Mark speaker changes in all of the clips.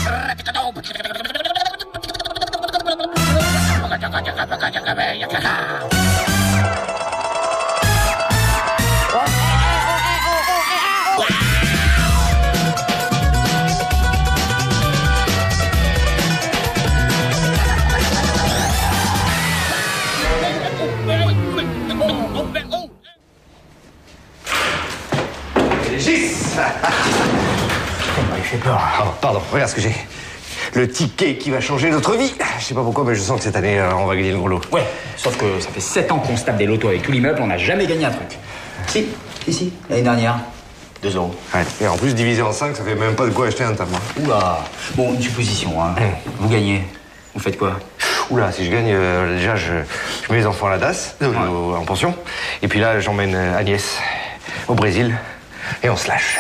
Speaker 1: Il fait peur. Oh, pardon, regarde ce que j'ai. Le ticket qui va changer notre vie. Je sais pas pourquoi, mais je sens que cette année, on va gagner le gros lot.
Speaker 2: Ouais, sauf que ça fait 7 ans qu'on se tape des lotos avec tout l'immeuble, on n'a jamais gagné un truc. Si, l'année dernière. 2 €.
Speaker 1: Ouais, et en plus, divisé en 5, ça fait même pas de quoi acheter un table.
Speaker 2: Oula. Bon, une supposition, hein. Vous gagnez. Vous faites quoi?
Speaker 1: Oula, si je gagne, déjà, je mets les enfants à la DAS, en pension. Et puis là, j'emmène Agnès au Brésil. Et on se lâche.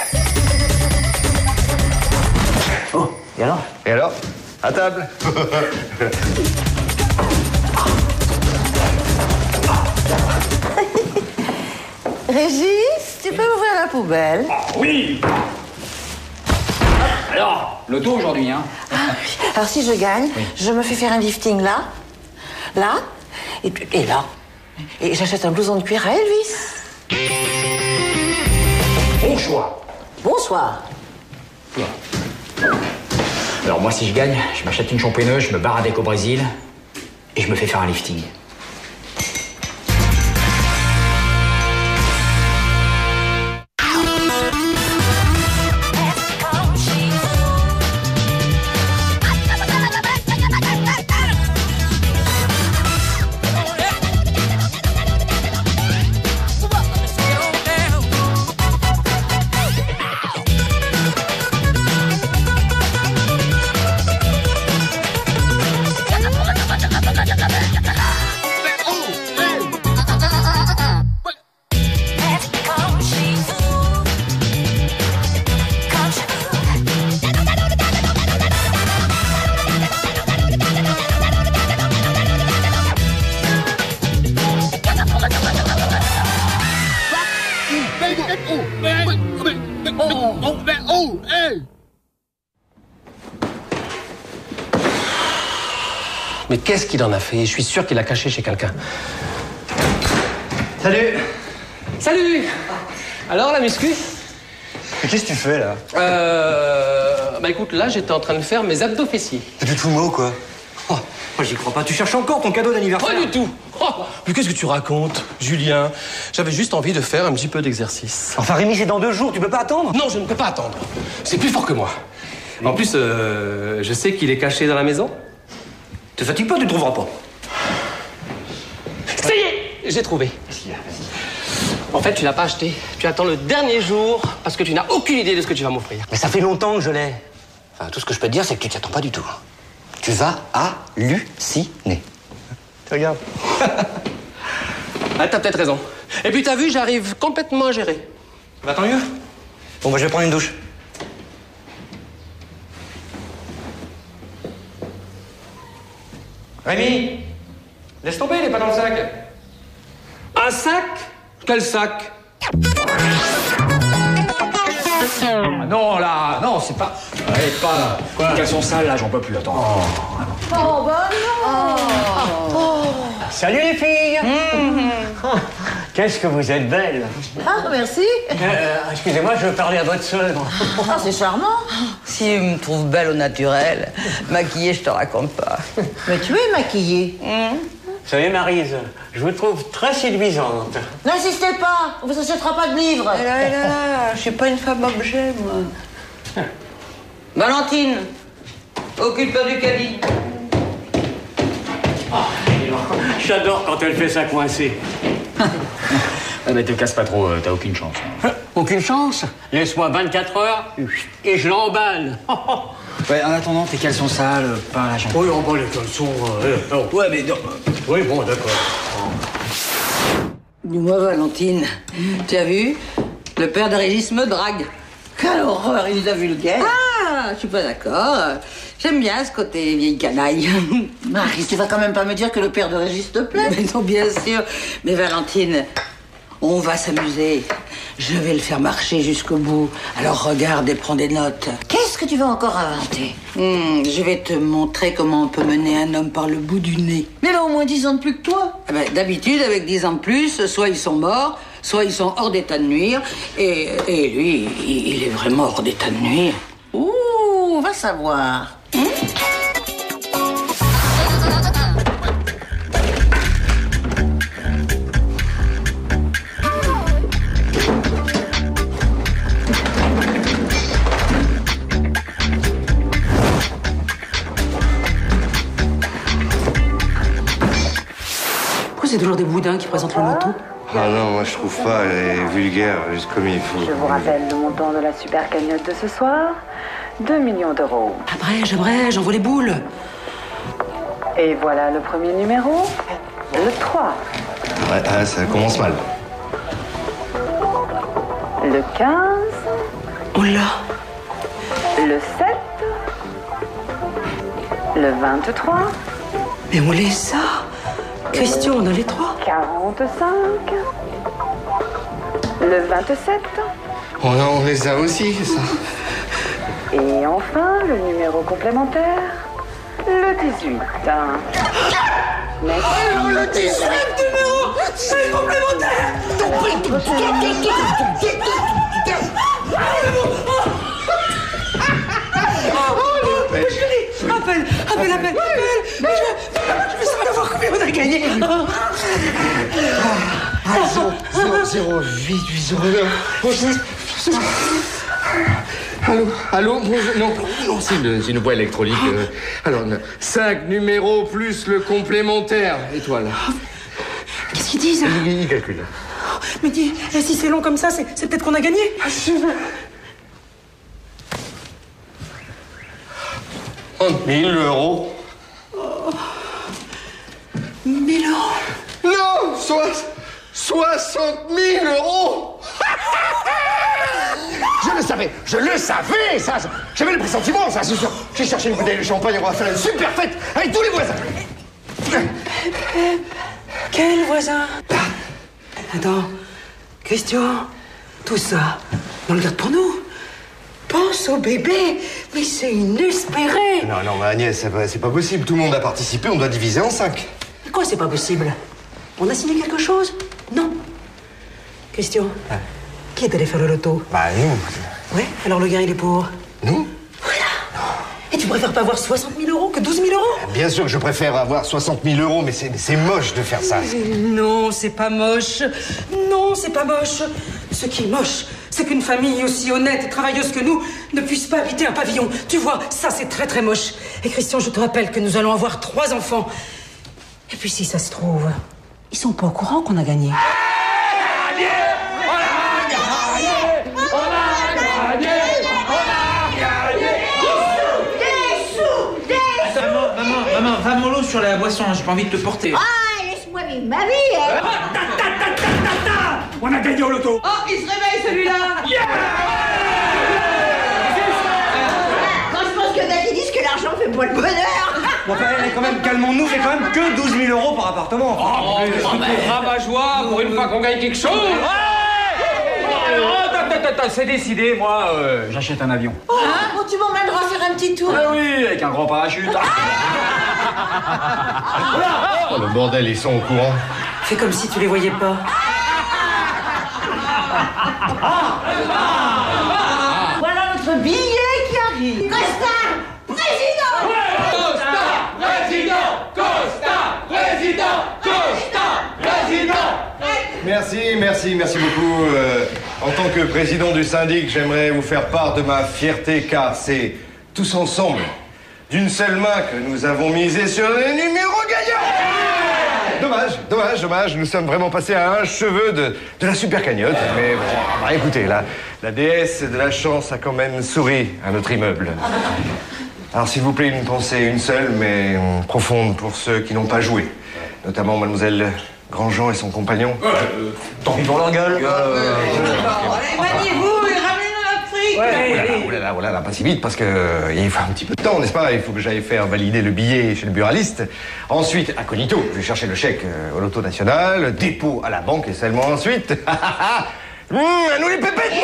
Speaker 2: Oh, et alors?
Speaker 1: Et alors? À table.
Speaker 3: Régis, tu peux ouvrir la poubelle?
Speaker 2: Oui. Alors, loto aujourd'hui, hein?
Speaker 3: Alors si je gagne, je me fais faire un lifting là, et là. Et j'achète un blouson de cuir à Elvis.
Speaker 2: Bon choix.
Speaker 3: Bonsoir.
Speaker 2: Alors moi, si je gagne, je m'achète une champouineuse, je me barre avec au Brésil et je me fais faire un lifting.
Speaker 4: Mais qu'est-ce qu'il en a fait? Je suis sûr qu'il l'a caché chez quelqu'un.
Speaker 1: Salut.
Speaker 4: Salut. Alors, la muscu?
Speaker 1: Qu'est-ce que tu fais, là?
Speaker 4: Bah écoute, là, j'étais en train de faire mes abdos fessiers.
Speaker 1: T'es du tout mot, quoi.
Speaker 4: Oh, j'y crois pas. Tu cherches encore ton cadeau d'anniversaire? Pas du tout. Oh, mais qu'est-ce que tu racontes, Julien? J'avais juste envie de faire un petit peu d'exercice.
Speaker 1: Enfin, Rémi, c'est dans 2 jours. Tu peux pas attendre?
Speaker 4: Non, je ne peux pas attendre. C'est plus fort que moi. En plus, je sais qu'il est caché dans la maison.
Speaker 1: Te fatigue pas, tu le trouveras pas.
Speaker 4: Ça y est, j'ai trouvé. En fait, tu l'as pas acheté. Tu attends le dernier jour parce que tu n'as aucune idée de ce que tu vas m'offrir.
Speaker 1: Mais ça fait longtemps que je l'ai. Enfin, tout ce que je peux te dire, c'est que tu t'y attends pas du tout. Tu vas halluciner.
Speaker 4: Regarde. Ah, t'as peut-être raison. Et puis t'as vu, j'arrive complètement à gérer.
Speaker 1: Bah tant mieux. Bon, bah je vais prendre une douche.
Speaker 4: Rémi, laisse tomber, il est pas dans le sac. Un sac? Quel sac? Ah non, là, non, c'est pas... Allez, pas là. Quoi? Elles sont sales, là, j'en peux plus, attends.
Speaker 3: Oh, bah non.
Speaker 5: Salut les filles. Qu'est-ce que vous êtes belles.
Speaker 3: Ah, merci.
Speaker 5: Excusez-moi, je veux parler à votre sœur.
Speaker 3: Ah, c'est charmant.
Speaker 6: Si tu me trouves belle au naturel, maquillée, je te raconte pas.
Speaker 3: Mais tu es maquillée.
Speaker 5: Vous savez, Maryse, je vous trouve très séduisante.
Speaker 3: N'insistez pas, on vous achètera pas de livres.
Speaker 6: Et là, je suis pas une femme objet, moi. Valentine, occupe-toi du caddie.
Speaker 5: J'adore quand elle fait ça coincer.
Speaker 2: Mais te casse pas trop, t'as aucune chance.
Speaker 5: Aucune chance? Laisse-moi 24 heures et je l'emballe.
Speaker 2: Ouais, en attendant, tes caleçons sales, pas la chambre.
Speaker 5: Oui, on va les caleçons.
Speaker 2: Ouais, mais...
Speaker 5: Oui, bon, d'accord.
Speaker 6: Dis-moi, Valentine, tu as vu? Le père de Régis me drague. Quelle horreur, il est vulgaire. Ah, je suis pas d'accord. J'aime bien ce côté vieille canaille.
Speaker 3: Marie, tu vas quand même pas me dire que le père de Régis te plaît?
Speaker 6: Mais non, bien sûr. Mais Valentine, on va s'amuser. Je vais le faire marcher jusqu'au bout. Alors regarde et prends des notes.
Speaker 3: Qu'est-ce que tu vas encore inventer?
Speaker 6: Je vais te montrer comment on peut mener un homme par le bout du nez.
Speaker 3: Mais elle a au moins 10 ans de plus que toi.
Speaker 6: Ah ben, d'habitude, avec 10 ans de plus, soit ils sont morts, soit ils sont hors d'état de nuire. Et lui, il est vraiment hors d'état de nuire.
Speaker 3: Ouh, va savoir.
Speaker 7: C'est toujours des boudins qui présentent le loto.
Speaker 1: Ah non, moi je trouve pas, elle est vulgaire, juste comme il faut.
Speaker 8: Je vous rappelle le montant de la super cagnotte de ce soir, 2 millions d'euros.
Speaker 7: Abrège, envoie les boules.
Speaker 8: Et voilà le premier numéro, le 3.
Speaker 1: Ouais, ça commence mal.
Speaker 8: Le 15.
Speaker 7: Oh là.
Speaker 8: Le 7. Le 23.
Speaker 7: Mais on les a. Christian, on a les 3.
Speaker 8: 45. Le 27.
Speaker 1: Oh non, on les a aussi, ça.
Speaker 8: Et enfin, le numéro complémentaire, le 18. Merci.
Speaker 7: Alors, le 18 numéro, c'est complémentaire. Appelle. Je veux savoir combien on a gagné.
Speaker 1: 0809. Allô, bonjour. Non, c'est une voie électronique. Alors, 5 numéros plus le complémentaire. Étoile.
Speaker 7: Qu'est-ce qu'ils disent?
Speaker 1: Il calcule.
Speaker 7: Mais dis, si c'est long comme ça, c'est peut-être qu'on a gagné.
Speaker 1: 30 000 euros.
Speaker 7: 1000 euros.
Speaker 1: Non, 60 000 euros. Je le savais, ça. J'avais le pressentiment, ça, c'est sûr. J'ai cherché une bouteille de champagne, on va faire une super fête avec tous les voisins.
Speaker 7: Quel voisin? Attends, Christian, tout ça, on le garde pour nous. Pense au bébé, mais c'est inespéré.
Speaker 1: Non, mais Agnès, c'est pas possible. Tout le monde a participé, on doit diviser en 5.
Speaker 7: Quoi, c'est pas possible? On a signé quelque chose? Non. Christian, qui est allé faire le loto?
Speaker 1: Bah, nous.
Speaker 7: Ouais, alors le gain, il est pour?
Speaker 1: Nous?
Speaker 7: Voilà. Et tu préfères pas avoir 60 000 euros que 12 000 euros?
Speaker 1: Bien sûr que je préfère avoir 60 000 euros, mais c'est moche de faire ça.
Speaker 7: Non, c'est pas moche. Non, c'est pas moche. Ce qui est moche, c'est qu'une famille aussi honnête et travailleuse que nous ne puisse pas habiter un pavillon. Tu vois, ça, c'est très, très moche. Et Christian, je te rappelle que nous allons avoir 3 enfants. Et puis, si ça se trouve, ils sont pas au courant qu'on a gagné.
Speaker 2: Maman, va mollo sur la boisson, j'ai pas envie de te porter.
Speaker 9: Ah, laisse-moi vivre ma vie, hein.
Speaker 2: On a gagné au loto.
Speaker 7: Oh, il se réveille, celui-là.
Speaker 9: Moi, je pense que Daddy dit que l'argent fait pas le bonheur.
Speaker 2: Bon, quand même, calmons-nous, c'est quand même que 12 000 euros par appartement.
Speaker 5: Rabat-joie pour une fois qu'on gagne quelque chose.
Speaker 2: C'est décidé, moi, j'achète un avion.
Speaker 3: Oh, tu m'emmèneras faire un petit tour.
Speaker 2: Ah oui, avec un grand parachute.
Speaker 1: Oh, le bordel, ils sont au courant.
Speaker 7: Fais comme si tu les voyais pas.
Speaker 3: Voilà notre billet qui arrive.
Speaker 9: Costa, président.
Speaker 1: Merci beaucoup. En tant que président du syndic, j'aimerais vous faire part de ma fierté, car c'est tous ensemble, d'une seule main, que nous avons misé sur les numéros gagnants. Dommage, nous sommes vraiment passés à un cheveu de la super cagnotte. Mais bon, écoutez, la déesse de la chance a quand même souri à notre immeuble. Alors s'il vous plaît, une pensée, une seule, mais profonde pour ceux qui n'ont pas joué. Notamment mademoiselle Grandjean et son compagnon.
Speaker 2: Tant pis pour leur gueule.
Speaker 3: Maniez-vous et ramenez notre fric.
Speaker 1: Voilà, pas si vite, parce que il faut un petit peu de temps, n'est-ce pas? Il faut que j'aille faire valider le billet chez le buraliste. Ensuite, incognito, je vais chercher le chèque au loto national, dépôt à la banque, et seulement ensuite, Nous les pépettes.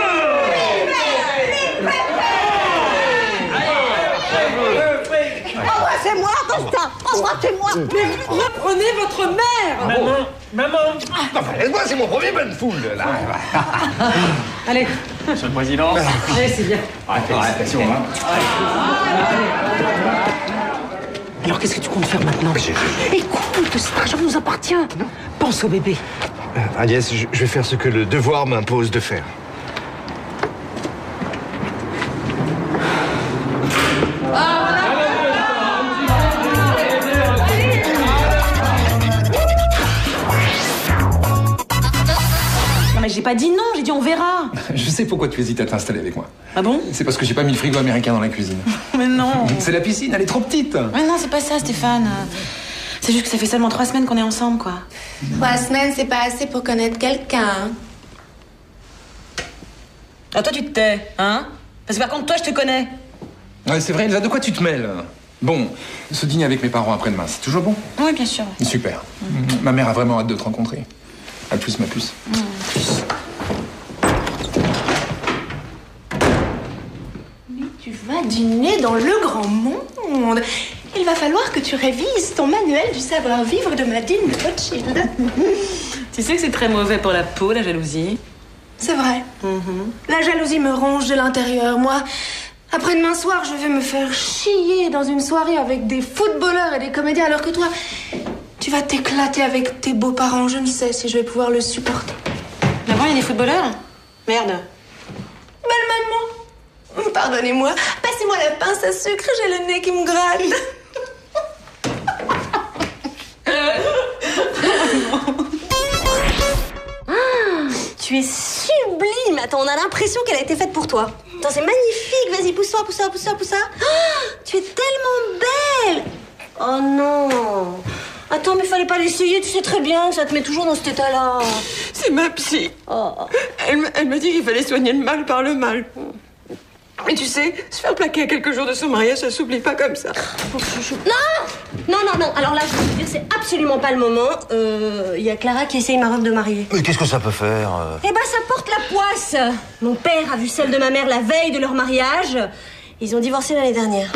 Speaker 9: Embrassez-moi, Costa. Embrassez-moi.
Speaker 7: Reprenez votre mère.
Speaker 1: Maman. Enfin, laisse-moi, c'est mon premier bain de foule, là.
Speaker 7: Allez.
Speaker 5: Monsieur le Président.
Speaker 7: Allez, c'est bien.
Speaker 2: Félicitations, hein.
Speaker 7: Alors, qu'est-ce que tu comptes faire maintenant? Écoute, cet argent nous appartient. Pense au bébé.
Speaker 1: Agnès, je vais faire ce que le devoir m'impose de faire.
Speaker 3: Non mais j'ai pas dit non, j'ai dit on verra.
Speaker 10: Je sais pourquoi tu hésites à t'installer avec moi.
Speaker 3: Ah bon?
Speaker 10: C'est parce que j'ai pas mis le frigo américain dans la cuisine.
Speaker 3: Mais non.
Speaker 10: C'est la piscine, elle est trop petite.
Speaker 3: Mais non, c'est pas ça, Stéphane. C'est juste que ça fait seulement 3 semaines qu'on est ensemble, quoi.
Speaker 11: 3 semaines, c'est pas assez pour connaître quelqu'un.
Speaker 3: Ah, toi, tu te tais, hein? Parce que par contre, toi, je te connais.
Speaker 10: Ouais, c'est vrai, Elsa, de quoi tu te mêles? Bon, ce dîner avec mes parents après-demain, c'est toujours bon?
Speaker 3: Oui, bien sûr.
Speaker 10: Super. Ma mère a vraiment hâte de te rencontrer. À plus, ma puce.
Speaker 11: Mais tu vas dîner dans le grand monde. Il va falloir que tu révises ton manuel du savoir-vivre de Madeleine de Rothschild.
Speaker 3: Tu sais que c'est très mauvais pour la peau, la jalousie.
Speaker 11: C'est vrai. La jalousie me ronge de l'intérieur. Moi, après-demain soir, je vais me faire chier dans une soirée avec des footballeurs et des comédiens, alors que toi, tu vas t'éclater avec tes beaux-parents. Je ne sais si je vais pouvoir le supporter.
Speaker 3: Mais bon, il y a des footballeurs? Merde.
Speaker 11: Belle maman, pardonnez-moi. Passez-moi la pince à sucre, j'ai le nez qui me gratte. Tu es sublime. Attends, on a l'impression qu'elle a été faite pour toi. Attends, c'est magnifique. Vas-y, pousse-toi, pousse-toi, pousse-toi, pousse-toi. Tu es tellement belle. Oh non. Attends, mais fallait pas l'essayer. Tu sais très bien que ça te met toujours dans cet état-là.
Speaker 12: C'est ma psy. Elle m'a dit qu'il fallait soigner le mal par le mal. Mais tu sais, se faire plaquer à quelques jours de son mariage, ça s'oublie pas comme ça.
Speaker 11: Non. Alors là, je veux te dire, c'est absolument pas le moment. Il y a Clara qui essaye ma robe de mariée.
Speaker 1: Mais qu'est-ce que ça peut faire
Speaker 11: Eh ben, ça porte la poisse. Mon père a vu celle de ma mère la veille de leur mariage. Ils ont divorcé l'année dernière.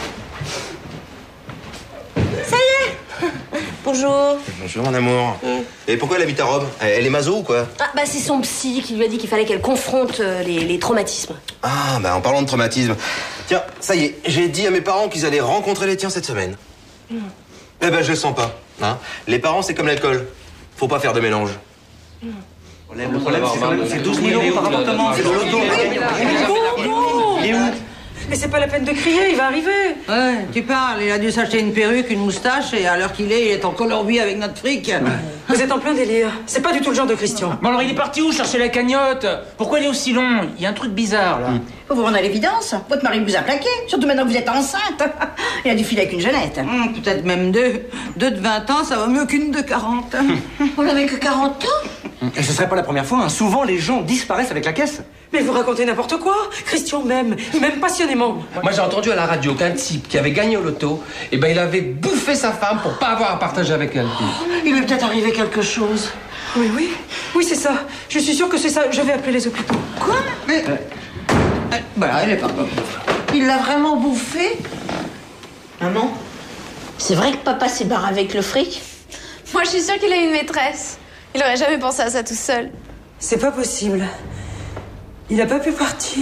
Speaker 11: Ça y est. Bonjour.
Speaker 13: Bonjour, mon amour. Et pourquoi elle a mis ta robe? Elle est maso ou quoi?
Speaker 11: Ah, bah, c'est son psy qui lui a dit qu'il fallait qu'elle confronte les traumatismes.
Speaker 13: Ah, bah en parlant de traumatisme. Tiens, ça y est, j'ai dit à mes parents qu'ils allaient rencontrer les tiens cette semaine. Eh ben, je le sens pas. Hein. Les parents, c'est comme l'alcool. Faut pas faire de mélange.
Speaker 2: Le problème, c'est 12 000 € par appartement. C'est de l'auto.
Speaker 7: Il est où? Mais c'est pas la peine de crier, il va arriver.
Speaker 6: Ouais, tu parles, il a dû s'acheter une perruque, une moustache, et à l'heure qu'il est, il est en colorbi avec notre fric.
Speaker 7: Vous êtes en plein délire. C'est pas du tout le genre de Christian.
Speaker 2: Bon alors il est parti où chercher la cagnotte? Pourquoi il est aussi long? Il y a un truc bizarre là.
Speaker 9: Faut vous rendre à l'évidence. Votre mari vous a plaqué. Surtout maintenant que vous êtes enceinte. Il a dû filer avec une jeunette.
Speaker 6: Peut-être même deux. Deux de 20 ans, ça va mieux qu'une de 40.
Speaker 9: Vous n'avez que 40 ans?
Speaker 4: Et ce serait pas la première fois, hein. Souvent les gens disparaissent avec la caisse.
Speaker 7: Mais vous racontez n'importe quoi. Christian m'aime, il m'aime passionnément.
Speaker 4: Moi j'ai entendu à la radio qu'un type qui avait gagné au loto, il avait bouffé sa femme pour pas avoir à partager avec elle.
Speaker 9: Il lui est peut-être arrivé quelque chose.
Speaker 7: Oui, c'est ça. Je suis sûre que c'est ça. Je vais appeler les hôpitaux.
Speaker 9: Quoi? Mais... elle est pas bonne. Il l'a vraiment bouffé? Maman? C'est vrai que papa s'est barré avec le fric?
Speaker 11: Moi, je suis sûre qu'il a une maîtresse. Il aurait jamais pensé à ça tout seul.
Speaker 7: C'est pas possible. Il a pas pu partir.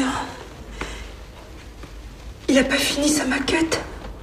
Speaker 7: Il a pas fini sa maquette.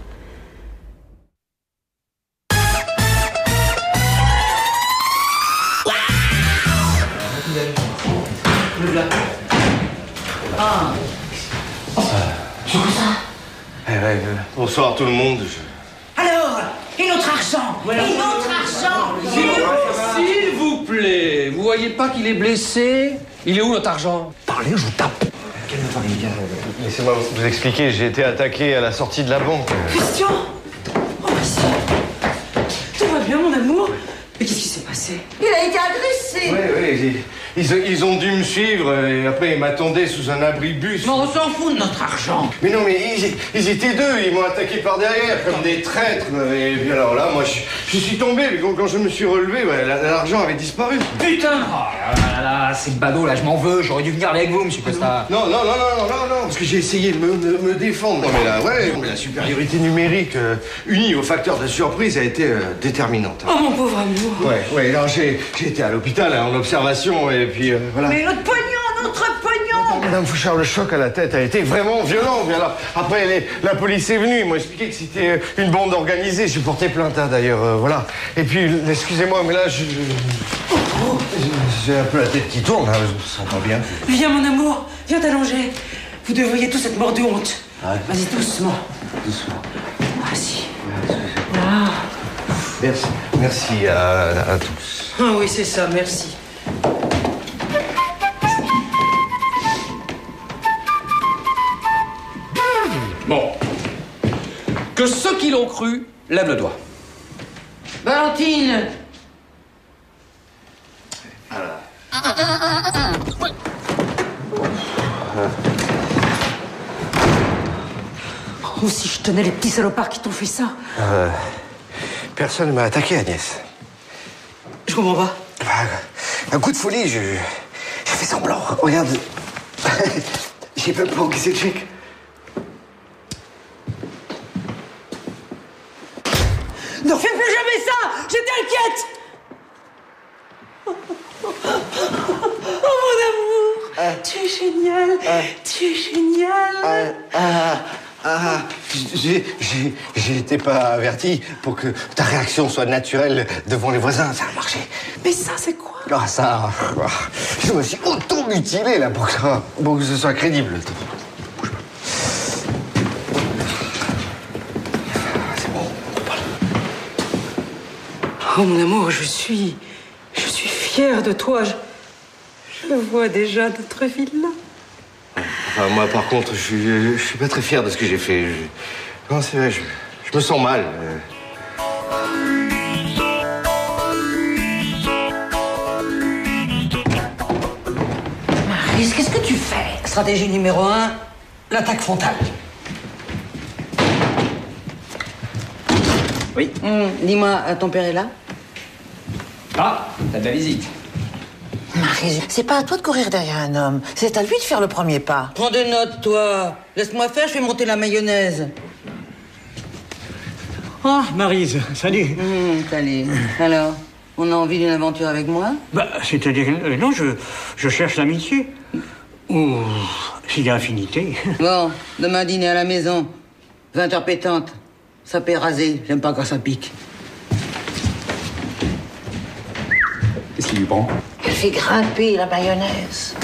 Speaker 1: Bonsoir tout le monde.
Speaker 9: Alors, et notre argent? Et notre argent?
Speaker 4: S'il vous plaît, vous voyez pas qu'il est blessé? Il est où notre argent? Parlez, je vous tape.
Speaker 1: Laissez-moi vous expliquer, j'ai été attaqué à la sortie de la banque.
Speaker 7: Christian! Oh, merci. Tout va bien, mon amour? Mais qu'est-ce qui s'est passé?
Speaker 9: Il a été agressé.
Speaker 1: Oui, Ils ont dû me suivre et après ils m'attendaient sous un abribus.
Speaker 9: Mais on s'en fout de notre argent.
Speaker 1: Mais non, mais ils étaient deux, ils m'ont attaqué par derrière comme des traîtres. Et puis alors là, moi je suis tombé, mais quand je me suis relevé, l'argent avait disparu.
Speaker 2: Putain! Oh là là, c'est badaud là, je m'en veux, j'aurais dû venir avec vous, monsieur Costa.
Speaker 1: Non, parce que j'ai essayé de me défendre. Non, mais là, mais la supériorité numérique unie au facteur de surprise a été déterminante.
Speaker 7: Oh mon pauvre amour.
Speaker 1: Ouais, alors j'ai été à l'hôpital en observation et puis voilà.
Speaker 9: Mais notre pognon!
Speaker 1: Madame Fouchard, le choc à la tête a été vraiment violent. Mais alors, après, la police est venue. Ils m'ont expliqué que c'était une bande organisée. J'ai porté plainte, d'ailleurs, voilà. Et puis, excusez-moi, mais là, j'ai un peu la tête qui tourne, hein, je me sens pas bien.
Speaker 7: Viens, mon amour, viens t'allonger. Vous devriez tous être morts de honte.
Speaker 1: Ouais.
Speaker 7: Vas-y, doucement.
Speaker 1: Doucement.
Speaker 7: Vas-y. Voilà.
Speaker 1: Merci à tous.
Speaker 7: Ah oui, c'est ça, merci.
Speaker 4: Bon. Que ceux qui l'ont cru lèvent le doigt.
Speaker 9: Valentine!
Speaker 7: Oh, si je tenais les petits salopards qui t'ont fait ça.
Speaker 1: Personne ne m'a attaqué, Agnès.
Speaker 7: Je comprends pas.
Speaker 1: Un coup de folie, j'ai fait semblant. Regarde. J'ai même pas encaissé le chèque.
Speaker 7: Ne refais plus jamais ça! J'étais inquiète! Oh mon amour! Tu es génial! Tu es génial!
Speaker 1: J'ai été pas averti pour que ta réaction soit naturelle devant les voisins. Ça a marché.
Speaker 7: Mais ça, c'est quoi?
Speaker 1: Ah, ça... Je me suis auto-mutilé, là, pour que ce soit crédible. Bouge pas. C'est bon, on parle.
Speaker 7: Oh mon amour, je suis fière de toi. Je vois déjà notre villa.
Speaker 1: Enfin, moi, par contre, je suis pas très fier de ce que j'ai fait. Non, c'est vrai, je me sens mal.
Speaker 6: Maryse, qu'est-ce que tu fais? Stratégie numéro 1, l'attaque frontale.
Speaker 2: Oui.
Speaker 6: Dis-moi, ton père est là?
Speaker 2: Ah, t'as de la visite.
Speaker 9: Maryse, c'est pas à toi de courir derrière un homme. C'est à lui de faire le premier pas.
Speaker 6: Prends des notes, toi. Laisse-moi faire, je vais monter la mayonnaise.
Speaker 5: Ah, Maryse, salut.
Speaker 6: Salut. Alors, on a envie d'une aventure avec moi?
Speaker 5: Bah, c'est-à-dire, non, je cherche l'amitié. Ou, s'il y a affinité.
Speaker 6: Bon, demain dîner à la maison. 20h pétante. Ça peut raser, j'aime pas quand ça pique.
Speaker 2: Qu'est-ce qu'il lui prend?
Speaker 9: Elle fait grimper la mayonnaise.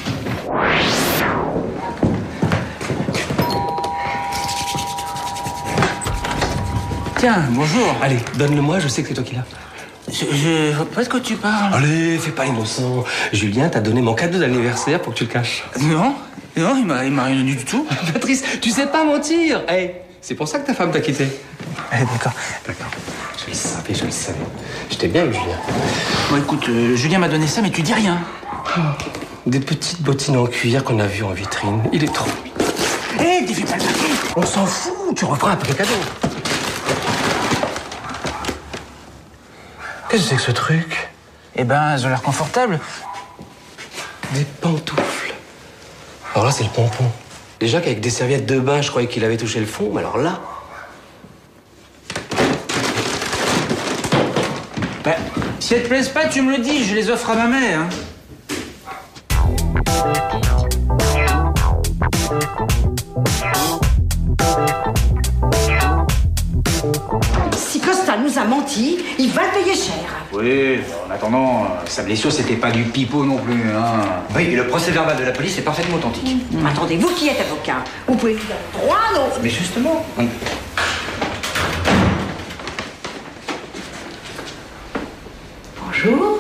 Speaker 4: Tiens, bonjour. Allez, donne-le-moi, je sais que c'est toi qui l'as. Je vois pas de quoi tu parles. Allez, fais pas innocent. Julien t'a donné mon cadeau d'anniversaire pour que tu le caches.
Speaker 10: Non, il m'a rien donné du tout.
Speaker 4: Patrice, tu sais pas mentir. Hey, c'est pour ça que ta femme t'a quitté.
Speaker 10: Eh, d'accord.
Speaker 4: Je le savais. Je t'ai bien eu, Julien.
Speaker 10: Bon, écoute, Julien m'a donné ça, mais tu dis rien.
Speaker 4: Des petites bottines en cuir qu'on a vues en vitrine. Il est trop...
Speaker 10: Hé, t'es fait pas le paquet.
Speaker 4: On s'en fout, tu reprends après le cadeau. Qu'est-ce que c'est que ce truc?
Speaker 10: Eh ben, elles ont l'air confortables.
Speaker 4: Des pantoufles. Alors là, c'est le pompon. Déjà qu'avec des serviettes de bain, je croyais qu'il avait touché le fond, mais alors là...
Speaker 10: Ben, si elles te plaisent pas, tu me le dis, je les offre à ma mère. Hein.
Speaker 9: Si Costa nous a menti, il va le payer cher.
Speaker 2: Oui, en attendant, sa blessure, c'était pas du pipeau non plus, hein.
Speaker 14: Oui, et le procès-verbal de la police est parfaitement authentique.
Speaker 9: Attendez, vous qui êtes avocat, vous pouvez lui donner droit à l'autre.
Speaker 14: Mais justement...
Speaker 9: Bonjour.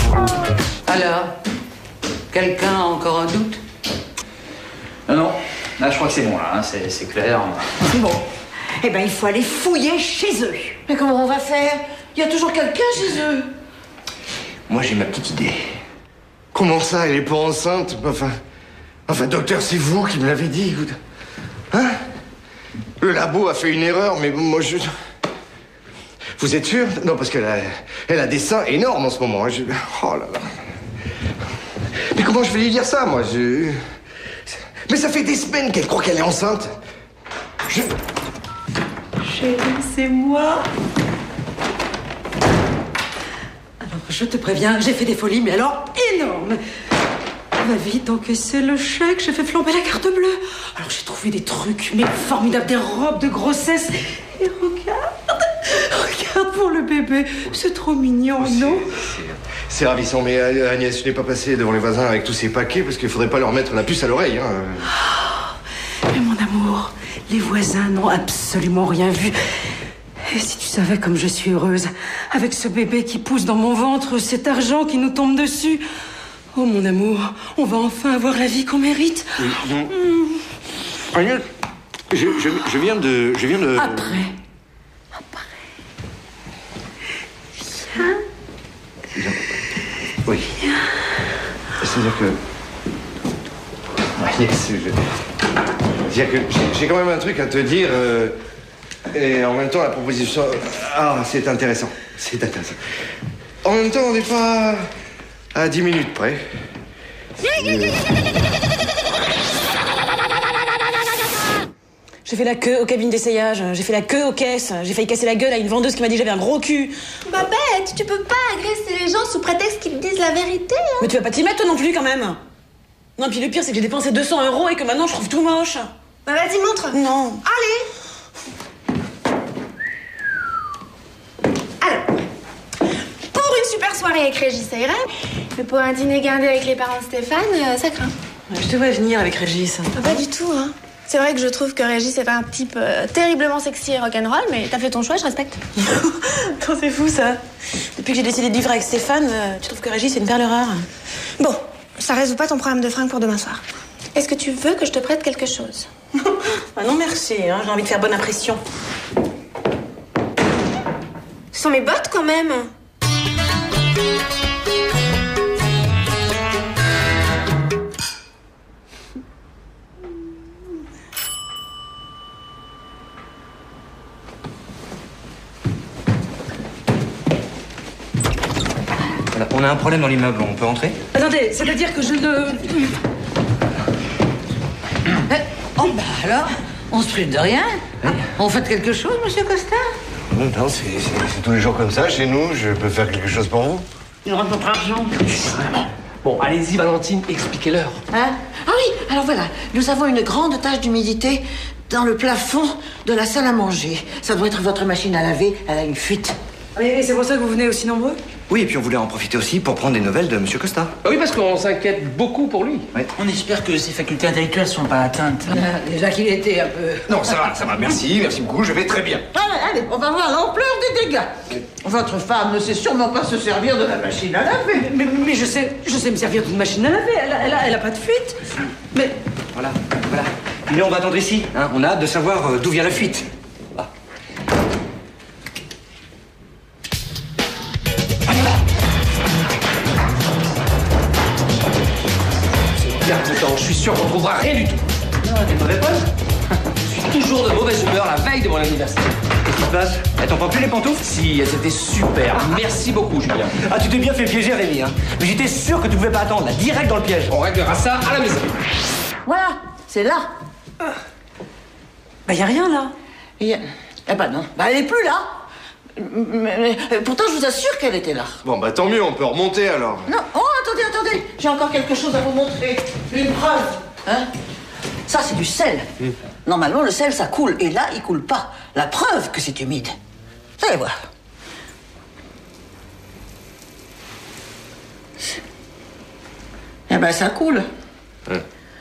Speaker 6: Alors, quelqu'un a encore un doute?
Speaker 2: Non, Là, je crois que c'est bon, là, hein, c'est clair.
Speaker 9: Bon. Eh ben, il faut aller fouiller chez eux. Mais comment on va faire? Il y a toujours quelqu'un chez eux.
Speaker 10: Moi, j'ai ma petite idée.
Speaker 1: Comment ça, elle est pas enceinte? Enfin, docteur, c'est vous qui me l'avez dit, écoute. Hein? Le labo a fait une erreur, mais moi, je... Vous êtes sûr? Non, parce qu'elle a des seins énormes en ce moment. Hein. Oh là là. Mais comment je vais lui dire ça, moi? Mais ça fait des semaines qu'elle croit qu'elle est enceinte.
Speaker 7: Chérie, c'est moi. Alors, je te préviens, j'ai fait des folies, mais alors énormes. Va vite encaisser le chèque, j'ai fait flamber la carte bleue. Alors, j'ai trouvé des trucs, mais formidables, des robes de grossesse. Et regarde pour le bébé, c'est trop mignon, non?
Speaker 1: C'est ravissant, mais Agnès, je n'ai pas passé devant les voisins avec tous ces paquets parce qu'il faudrait pas leur mettre la puce à l'oreille. Hein.
Speaker 7: Oh, mais mon amour, les voisins n'ont absolument rien vu. Et si tu savais comme je suis heureuse, avec ce bébé qui pousse dans mon ventre, cet argent qui nous tombe dessus. Oh mon amour, on va enfin avoir la vie qu'on mérite.
Speaker 1: Agnès, je viens de...
Speaker 7: Après.
Speaker 1: Oui. C'est-à-dire que... C'est-à-dire que j'ai quand même un truc à te dire. Et en même temps, la proposition... Ah, c'est intéressant. C'est intéressant. En même temps, on n'est pas à 10 minutes près.
Speaker 3: J'ai fait la queue aux cabines d'essayage, j'ai fait la queue aux caisses, j'ai failli casser la gueule à une vendeuse qui m'a dit que j'avais un gros cul.
Speaker 11: Babette, tu peux pas agresser les gens sous prétexte qu'ils te disent la vérité, hein.
Speaker 3: Mais tu vas pas t'y mettre toi non plus quand même. Non, puis le pire c'est que j'ai dépensé 200 € et que maintenant je trouve tout moche.
Speaker 11: Bah vas-y, montre.
Speaker 3: Non.
Speaker 11: Allez. Alors, pour une super soirée avec Régis, ça irait. Mais pour un dîner gardé avec les parents de Stéphane, ça craint.
Speaker 3: Je te vois venir avec Régis.
Speaker 11: Pas du tout, hein. C'est vrai que je trouve que Régis est un type terriblement sexy et rock'n'roll, mais t'as fait ton choix, je respecte.
Speaker 3: Attends, c'est fou ça. Depuis que j'ai décidé de vivre avec Stéphane, tu trouves que Régis est une perle rare?
Speaker 11: Bon, ça résout pas ton problème de fringues pour demain soir. Est-ce que tu veux que je te prête quelque chose?
Speaker 3: Ah non merci, hein, j'ai envie de faire bonne impression.
Speaker 11: Ce sont mes bottes quand même.
Speaker 14: Voilà, on a un problème dans l'immeuble, on peut entrer?
Speaker 7: Attendez, c'est-à-dire que je ne...
Speaker 9: Oh, bah alors, on se prive de rien. On fait quelque chose, monsieur Costa?
Speaker 1: Non, c'est tous les jours comme ça chez nous. Je peux faire quelque chose pour vous.
Speaker 9: Il rentre notre argent.
Speaker 4: Bon, allez-y, Valentine, expliquez-leur.
Speaker 9: Hein? Ah oui, alors voilà, nous avons une grande tache d'humidité dans le plafond de la salle à manger. Ça doit être votre machine à laver, elle a une fuite.
Speaker 7: Et c'est pour ça que vous venez aussi nombreux?
Speaker 14: Oui, et puis on voulait en profiter aussi pour prendre des nouvelles de Monsieur Costa.
Speaker 4: Ah oui, parce qu'on s'inquiète beaucoup pour lui.
Speaker 14: Ouais.
Speaker 2: On espère que ses facultés intellectuelles sont pas atteintes.
Speaker 9: Déjà qu'il était un peu...
Speaker 1: Non, ça va, merci beaucoup, je vais très bien.
Speaker 9: Allez, on va voir l'ampleur des dégâts. Votre femme ne sait sûrement pas se servir de la machine à laver.
Speaker 7: Mais je sais me servir d'une machine à laver, elle a pas de fuite. Mais...
Speaker 14: Voilà. Mais on va attendre ici, hein. On a hâte de savoir d'où vient la fuite.
Speaker 4: Garde le temps, je suis sûr qu'on trouvera rien du tout.
Speaker 14: Non, des mauvais potes.
Speaker 4: Je suis toujours de mauvaise humeur la veille de mon anniversaire.
Speaker 14: Qu'est-ce qui se passe? Elle t'en prend plus les pantoufles?
Speaker 4: Si, c'était super. Merci beaucoup, Julien.
Speaker 14: Ah, tu t'es bien fait piéger, Rémi, hein. Mais j'étais sûr que tu pouvais pas attendre, là, direct dans le piège.
Speaker 4: On réglera ça à la maison.
Speaker 9: Voilà, c'est là.
Speaker 7: Bah, y a rien, là.
Speaker 9: Eh ben non, bah elle est plus là. Mais pourtant, je vous assure qu'elle était là.
Speaker 1: Bon, bah tant mieux, on peut remonter alors.
Speaker 9: Non, oh, attendez, j'ai encore quelque chose à vous montrer. Une preuve, hein. Ça, c'est du sel. Normalement, le sel, ça coule. Et là, il coule pas. La preuve que c'est humide. Vous allez voir. Eh ben, ça coule.
Speaker 11: Vous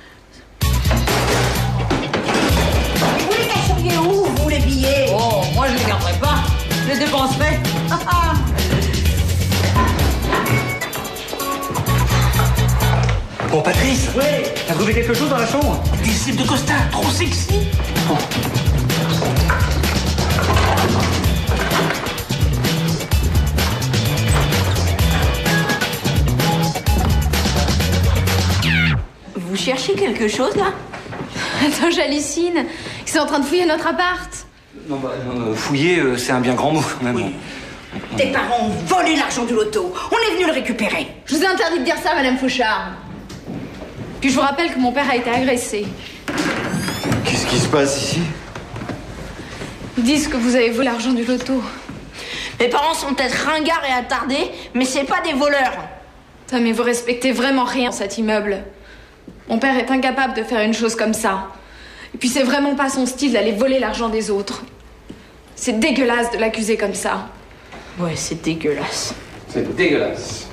Speaker 11: les cacheriez où, vous, les billets?
Speaker 9: Oh, moi, je les garderai pas. Je les dépenserai.
Speaker 14: Bon, Patrice.
Speaker 2: Oui.
Speaker 14: T'as trouvé quelque chose dans la chambre?
Speaker 5: Des slips de Costa, trop sexy.
Speaker 14: Oh.
Speaker 15: Vous cherchez quelque chose, là? Attends, j'hallucine. Ils sont en train de fouiller notre appart.
Speaker 14: Non, fouiller, c'est un bien grand mot, quand même. Oui.
Speaker 9: Tes parents ont volé l'argent du loto. On est venu le récupérer.
Speaker 15: Je vous ai interdit de dire ça, Madame Fauchard. Puis je vous rappelle que mon père a été agressé.
Speaker 1: Qu'est-ce qui se passe ici?
Speaker 15: Ils disent que vous avez volé l'argent du loto.
Speaker 9: Mes parents sont peut-être ringards et attardés, mais c'est pas des voleurs.
Speaker 15: Putain, mais vous respectez vraiment rien dans cet immeuble. Mon père est incapable de faire une chose comme ça. Et puis c'est vraiment pas son style d'aller voler l'argent des autres. C'est dégueulasse de l'accuser comme ça.
Speaker 9: Ouais, c'est dégueulasse.
Speaker 4: C'est dégueulasse.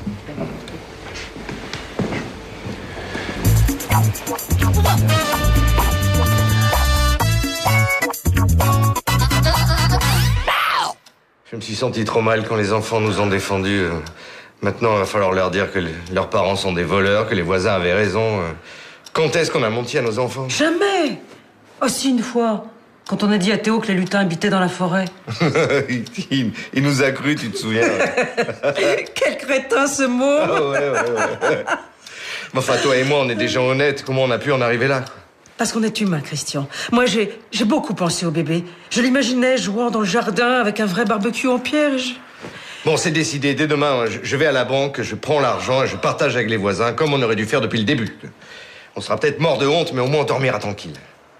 Speaker 1: Je me suis senti trop mal quand les enfants nous ont défendus. Maintenant, il va falloir leur dire que leurs parents sont des voleurs, que les voisins avaient raison. Quand est-ce qu'on a menti à nos enfants?
Speaker 7: Jamais. Oh, si, une fois. Quand on a dit à Théo que les lutins habitaient dans la forêt.
Speaker 1: il nous a cru, tu te souviens?
Speaker 7: Quel crétin, ce mot.
Speaker 1: Ah ouais. Mais enfin, toi et moi, on est des gens honnêtes. Comment on a pu en arriver là?
Speaker 7: Parce qu'on est humain, Christian. Moi, j'ai beaucoup pensé au bébé. Je l'imaginais jouant dans le jardin avec un vrai barbecue en pierre.
Speaker 1: Bon, c'est décidé. Dès demain, je vais à la banque, je prends l'argent et je partage avec les voisins, comme on aurait dû faire depuis le début. On sera peut-être mort de honte, mais au moins on dormira tranquille.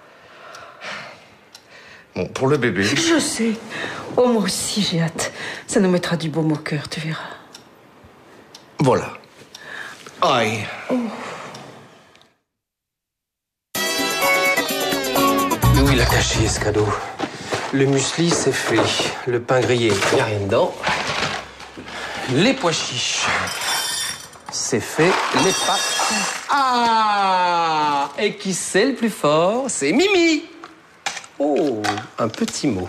Speaker 1: Bon, pour le bébé...
Speaker 7: Je sais. Oh, moi aussi, j'ai hâte. Ça nous mettra du baume au cœur, tu verras.
Speaker 1: Voilà. Aïe.
Speaker 7: Oh.
Speaker 4: Où il a caché ce cadeau? Le muesli, c'est fait. Le pain grillé, il n'y a rien dedans. Les pois chiches, c'est fait. Les pâtes. Ah! Et qui c'est le plus fort? C'est Mimi! Oh, un petit mot.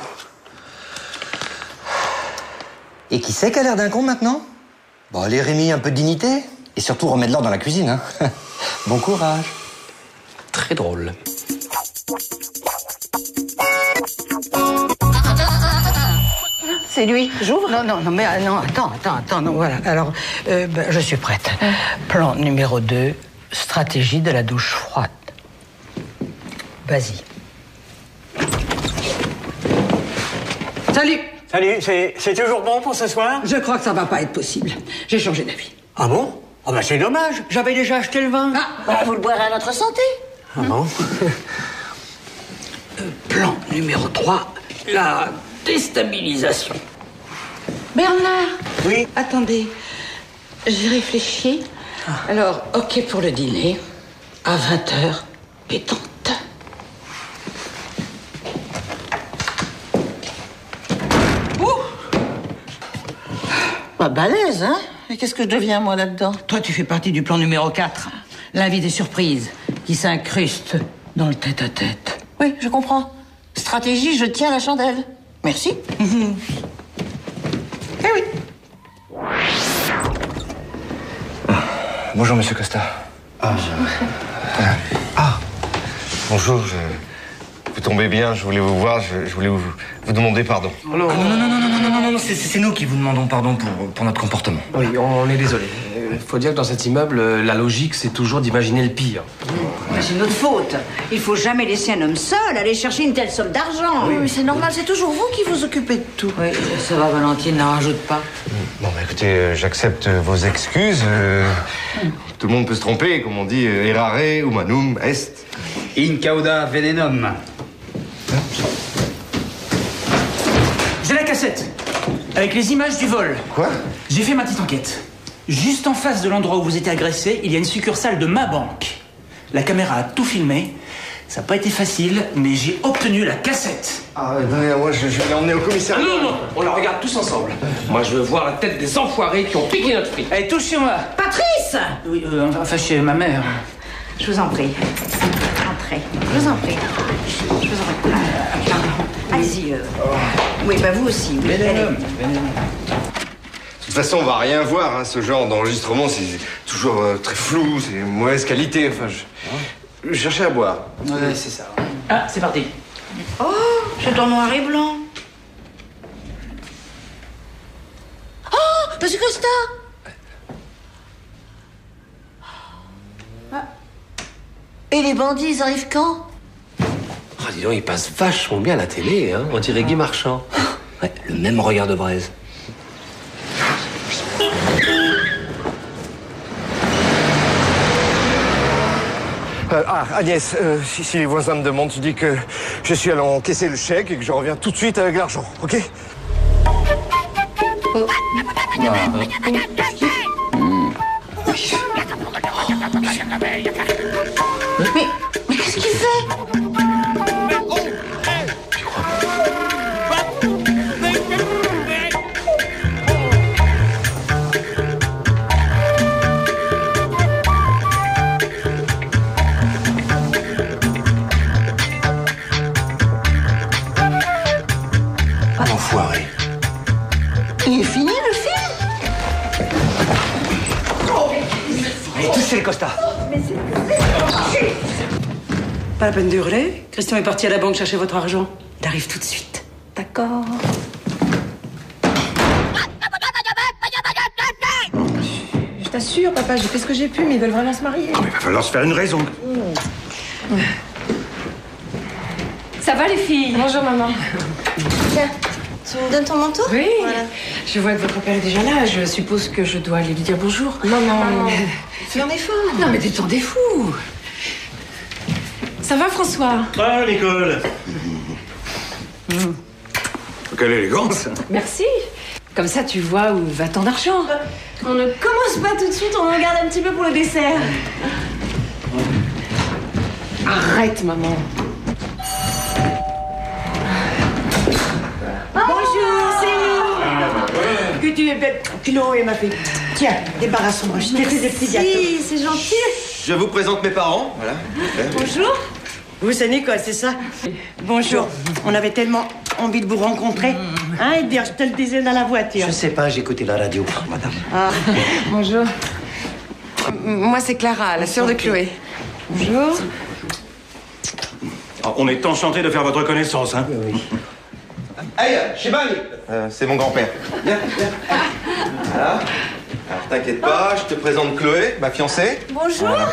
Speaker 14: Et qui c'est qui a l'air d'un con maintenant? Bon, allez, Rémi, un peu de dignité. Et surtout, remets de l'ordre dans la cuisine, hein. Bon courage.
Speaker 4: Très drôle.
Speaker 9: C'est lui. J'ouvre? Non, mais non, attends, non, voilà. Alors, je suis prête. Plan numéro 2, stratégie de la douche froide. Vas-y. Salut.
Speaker 5: Salut, c'est toujours bon pour ce soir?
Speaker 9: Je crois que ça va pas être possible. J'ai changé d'avis.
Speaker 5: Ah bon? Ah bah c'est dommage, j'avais déjà acheté le vin.
Speaker 9: Vous le boirez à notre santé.
Speaker 5: Ah bon?
Speaker 9: Plan numéro 3, la déstabilisation. Bernard.
Speaker 5: Oui?
Speaker 9: Attendez, j'ai réfléchi. Alors, ok pour le dîner, à 20h, pétante. Pas balèze, hein? Et qu'est-ce que je deviens, moi, là-dedans? Toi, tu fais partie du plan numéro 4. L'invité surprise qui s'incruste dans le tête-à-tête. Oui, je comprends. Stratégie, je tiens la chandelle. Merci. Eh oui.
Speaker 1: Bonjour, monsieur Costa. Bonjour, vous tombez bien, je voulais vous voir, je voulais vous demander pardon.
Speaker 14: Non, c'est nous qui vous demandons pardon pour notre comportement.
Speaker 4: Oui, on est désolé. Il faut dire que dans cet immeuble, la logique, c'est toujours d'imaginer le pire.
Speaker 9: Mais c'est notre faute. Il faut jamais laisser un homme seul aller chercher une telle somme d'argent.
Speaker 6: Oui, mais c'est normal, c'est toujours vous qui vous occupez de tout.
Speaker 9: Oui, ça va, Valentine, n'en rajoute pas.
Speaker 1: Bon, bah écoutez, j'accepte vos excuses. Tout le monde peut se tromper, comme on dit, errare humanum est.
Speaker 2: In cauda venenum.
Speaker 5: J'ai la cassette, avec les images du vol.
Speaker 1: Quoi?
Speaker 5: J'ai fait ma petite enquête. Juste en face de l'endroit où vous étiez agressé, il y a une succursale de ma banque. La caméra a tout filmé. Ça n'a pas été facile, mais j'ai obtenu la cassette.
Speaker 1: Ah ouais, non, moi je vais l'emmener au commissariat.
Speaker 4: Non, on la regarde tous ensemble. Moi, je veux voir la tête des enfoirés qui ont piqué notre fric.
Speaker 5: Allez, touche chez moi.
Speaker 9: Patrice!
Speaker 5: Oui, enfin chez ma mère.
Speaker 9: Je vous en prie. Entrez. Je vous en prie. Je vous en prie. Pardon. Allez-y. Oui, bah vous aussi. Oui.
Speaker 1: toute façon, on va rien voir, hein, ce genre d'enregistrement, c'est toujours très flou, c'est mauvaise qualité, enfin, je cherchais à boire.
Speaker 5: Ouais, c'est ça. Ah, c'est parti.
Speaker 9: Oh, c'est en noir et blanc. Oh, Monsieur Costa. Et les bandits, ils arrivent quand?
Speaker 4: Ah, dis donc, il passe vachement bien à la télé, hein. On dirait Guy Marchand. Ouais, le même regard de braise.
Speaker 1: Agnès, si les voisins me demandent, tu dis que je suis allé encaisser le chèque et que je reviens tout de suite avec l'argent, ok?
Speaker 9: Mais qu'est-ce qu'il fait?
Speaker 4: Enfoiré.
Speaker 9: Il est fini le film?
Speaker 14: Allez, tous chez les Costa.
Speaker 7: Pas la peine de hurler. Christian est parti à la banque chercher votre argent. Il arrive tout de suite. D'accord.
Speaker 12: Je t'assure, papa, j'ai fait ce que j'ai pu, mais ils veulent vraiment se marier.
Speaker 1: Il va falloir se faire une raison.
Speaker 15: Ça va les filles?
Speaker 11: Bonjour maman. Tiens, tu me donnes ton manteau?
Speaker 12: Oui.
Speaker 11: Voilà.
Speaker 12: Je vois que votre père est déjà là. Je suppose que je dois aller lui dire bonjour.
Speaker 11: Non. Fais un effort.
Speaker 12: Non, mais détendez fou. Ça va, François?
Speaker 16: Ah, Nicole.
Speaker 1: Quelle élégance.
Speaker 12: Merci. Comme ça, tu vois où va ton argent.
Speaker 11: On ne commence pas tout de suite, on en garde un petit peu pour le dessert.
Speaker 12: Arrête, maman.
Speaker 17: Bonjour, c'est nous. Que tu es belle. Chloé m'a fait. Tiens, débarrasse-moi, je t'ai fait des petits gâteaux.
Speaker 11: Si, c'est gentil.
Speaker 13: Je vous présente mes parents, voilà.
Speaker 17: Bonjour. Vous, c'est Nicole, c'est ça? Bonjour. On avait tellement envie de vous rencontrer. Hein, Edgar, je te le disais dans la voiture.
Speaker 14: Je sais pas, j'ai écouté la radio, madame.
Speaker 12: Ah, bonjour. Moi, c'est Clara, la sœur de Chloé. Bonjour.
Speaker 16: Ah, on est enchantés de faire votre connaissance, hein.
Speaker 14: Oui.
Speaker 13: Hey, Chibali. C'est mon grand-père. Viens. Voilà. Alors, t'inquiète pas, je te présente Chloé, ma fiancée.
Speaker 11: Bonjour.
Speaker 13: Voilà.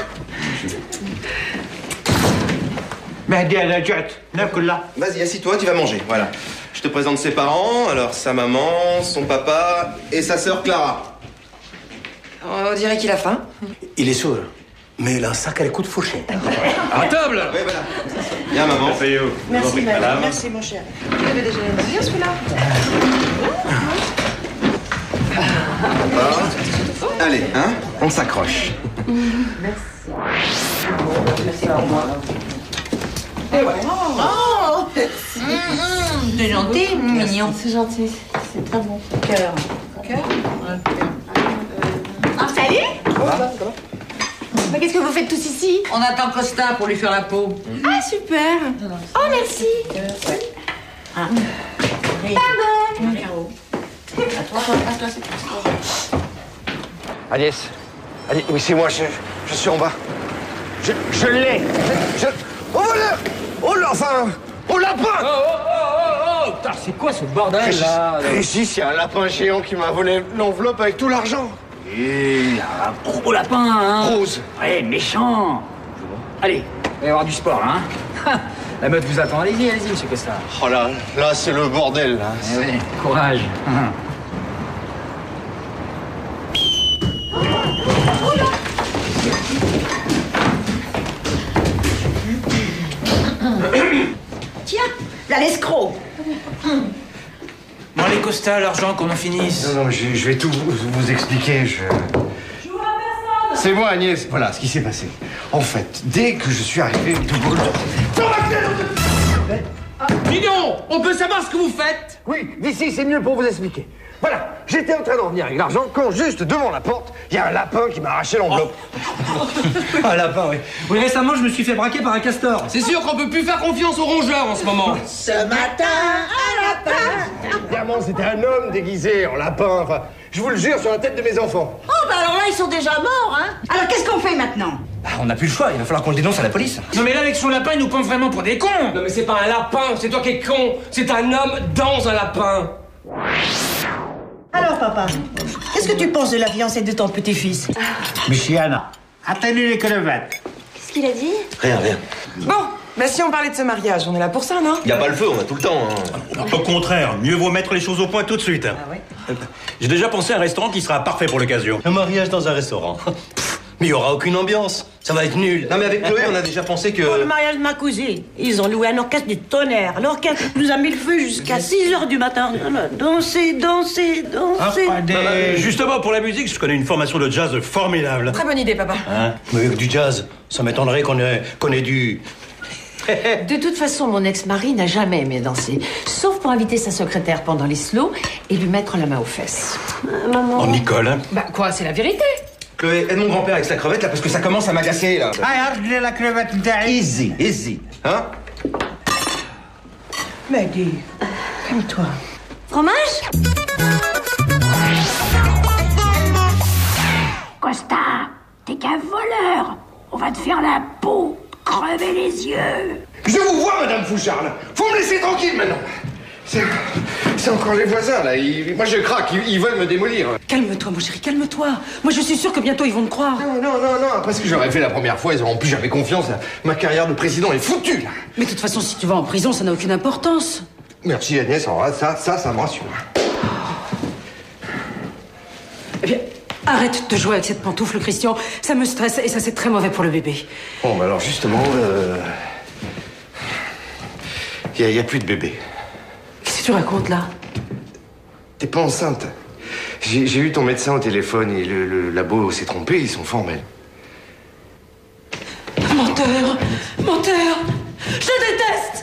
Speaker 13: Vas-y, assis-toi, tu vas manger, voilà. Je te présente ses parents, alors sa maman, son papa et sa sœur Clara.
Speaker 12: On dirait qu'il a faim.
Speaker 4: Il est sourd, mais il a un sacré coup de fourchette.
Speaker 16: À table.
Speaker 13: Oui, voilà. Viens, maman.
Speaker 17: Merci, madame. Merci, mon cher.
Speaker 12: Vous avez déjà bien celui-là.
Speaker 13: Allez, hein, on s'accroche.
Speaker 9: Oh, c'est gentil, mignon.
Speaker 11: C'est gentil, c'est très bon.
Speaker 9: Cœur.
Speaker 11: Ah, salut. Mais qu'est-ce que vous faites tous ici?
Speaker 9: On attend Costa pour lui faire la peau.
Speaker 11: Ah, super. Oh, merci. Pardon.
Speaker 9: À toi, c'est
Speaker 1: Agnès, oui, c'est moi, je suis en bas. Je l'ai. Oh, là! Oh, là, enfin! Oh, lapin!
Speaker 2: Oh! Putain, c'est quoi ce bordel, là?
Speaker 1: Régis, il y a un lapin géant qui m'a volé l'enveloppe avec tout l'argent.
Speaker 2: Et un gros lapin, hein?
Speaker 1: Rose.
Speaker 2: Ouais, méchant. Allez, il va y avoir du sport, hein? La meute vous attend. Allez-y, monsieur Costa.
Speaker 1: Oh là, c'est le bordel, là.
Speaker 2: Eh ouais, courage.
Speaker 17: Tiens, là, l'escroc.
Speaker 5: Bon, allez, Costa, l'argent, qu'on en finisse.
Speaker 1: Non, je vais tout vous expliquer. C'est moi, Agnès. Voilà ce qui s'est passé. En fait, dès que je suis arrivé,
Speaker 4: Mignon, on peut savoir ce que vous faites?
Speaker 1: Oui, d'ici, c'est mieux pour vous expliquer. Voilà, j'étais en train d'en venir avec l'argent quand, juste devant la porte, il y a un lapin qui m'a arraché l'enveloppe.
Speaker 4: Un lapin, oui. Oui, récemment, je me suis fait braquer par un castor. C'est sûr qu'on peut plus faire confiance aux rongeurs en ce moment.
Speaker 17: Ce matin, un lapin.
Speaker 1: Clairement, c'était un homme déguisé en lapin. Enfin, Je vous le jure sur la tête de mes enfants.
Speaker 9: Oh, bah alors là, ils sont déjà morts, hein. Alors qu'est-ce qu'on fait maintenant?
Speaker 14: Bah, on n'a plus le choix, il va falloir qu'on le dénonce à la police.
Speaker 5: Non mais là, avec son lapin, il nous prend vraiment pour des cons.
Speaker 4: Non mais c'est pas un lapin, c'est toi qui es con. C'est un homme dans un lapin.
Speaker 17: Alors, papa, qu'est-ce que tu penses de la fiancée de ton petit-fils?
Speaker 18: Monsieur Anna, attendez les crevettes.
Speaker 11: Qu'est-ce qu'il a dit?
Speaker 13: Rien.
Speaker 12: Bon, bah si on parlait de ce mariage, on est là pour ça, non?
Speaker 13: Y a pas le feu, on a tout le temps. Hein.
Speaker 16: Au contraire, mieux vaut mettre les choses au point tout de suite. J'ai déjà pensé à un restaurant qui sera parfait pour l'occasion.
Speaker 13: Un mariage dans un restaurant. Mais il y aura aucune ambiance. Ça va être nul. Non mais avec Chloé, on a déjà pensé que...
Speaker 17: Pour le mariage de ma cousine, ils ont loué un orchestre du tonnerre. L'orchestre nous a mis le feu jusqu'à 6h du matin. Danser.
Speaker 16: Justement, pour la musique, je connais une formation de jazz formidable.
Speaker 12: Très bonne idée, papa.
Speaker 18: Hein? Mais du jazz, ça m'étonnerait qu'on ait du...
Speaker 19: De toute façon, mon ex-mari n'a jamais aimé danser, sauf pour inviter sa secrétaire pendant les slows et lui mettre la main aux fesses.
Speaker 11: Maman.
Speaker 16: Oh, Nicole, hein.
Speaker 19: Bah quoi, c'est la vérité.
Speaker 13: Chloé, aide mon grand-père avec sa crevette là parce que ça commence à m'agacer là.
Speaker 18: Regarde la crevette, easy.
Speaker 13: Hein?
Speaker 17: Maggie, calme-toi.
Speaker 11: Fromage?
Speaker 20: Costa, t'es qu'un voleur. On va te faire la peau, crever les yeux.
Speaker 1: Je vous vois, Madame Fouchard. Faut me laisser tranquille maintenant. C'est encore les voisins, là. Moi, je craque. Ils veulent me démolir.
Speaker 7: Calme-toi, mon chéri, calme-toi. Moi, je suis sûre que bientôt, ils vont te croire.
Speaker 1: Non. Après ce que j'aurais fait la première fois, ils n'auront plus jamais confiance. Ma carrière de président est foutue, là.
Speaker 7: Mais de toute façon, si tu vas en prison, ça n'a aucune importance.
Speaker 1: Merci, Agnès. Ça me rassure.
Speaker 7: Eh bien, arrête de jouer avec cette pantoufle, Christian. Ça me stresse et ça, c'est très mauvais pour le bébé.
Speaker 1: Bon, bah alors, justement, il y a plus de bébé.
Speaker 7: Qu'est-ce que tu racontes, là?
Speaker 1: T'es pas enceinte. J'ai eu ton médecin au téléphone et le labo s'est trompé, ils sont formels.
Speaker 7: Menteur! Je te déteste!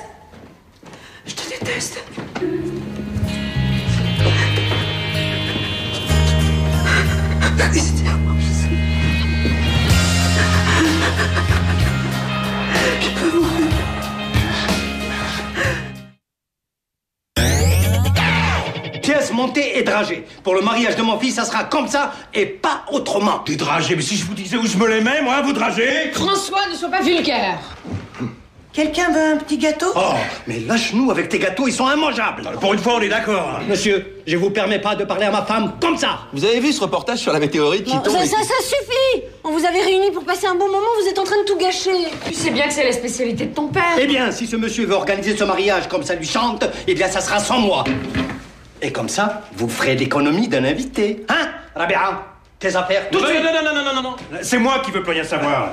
Speaker 18: Pièce montée et dragée. Pour le mariage de mon fils, ça sera comme ça et pas autrement.
Speaker 16: Des dragées, mais si je vous disais où je me les mets, moi, vous dragez.
Speaker 19: François, ne sois pas vulgaire.
Speaker 17: Quelqu'un veut un petit gâteau?
Speaker 18: Oh, mais lâche-nous avec tes gâteaux, ils sont immangeables.
Speaker 16: Pour une fois, on est d'accord.
Speaker 18: Monsieur, je vous permets pas de parler à ma femme comme ça.
Speaker 13: Vous avez vu ce reportage sur la météorite qui
Speaker 11: Non,
Speaker 13: tombe
Speaker 11: ça suffit! On vous avait réunis pour passer un bon moment, vous êtes en train de tout gâcher.
Speaker 19: Tu sais bien que c'est la spécialité de ton père.
Speaker 18: Eh bien, si ce monsieur veut organiser ce mariage comme ça lui chante, eh bien, ça sera sans moi. Et comme ça, vous ferez l'économie d'un invité. Hein, Rabia? Tes affaires, tout de suite.
Speaker 16: Non. C'est moi qui veux plus rien savoir.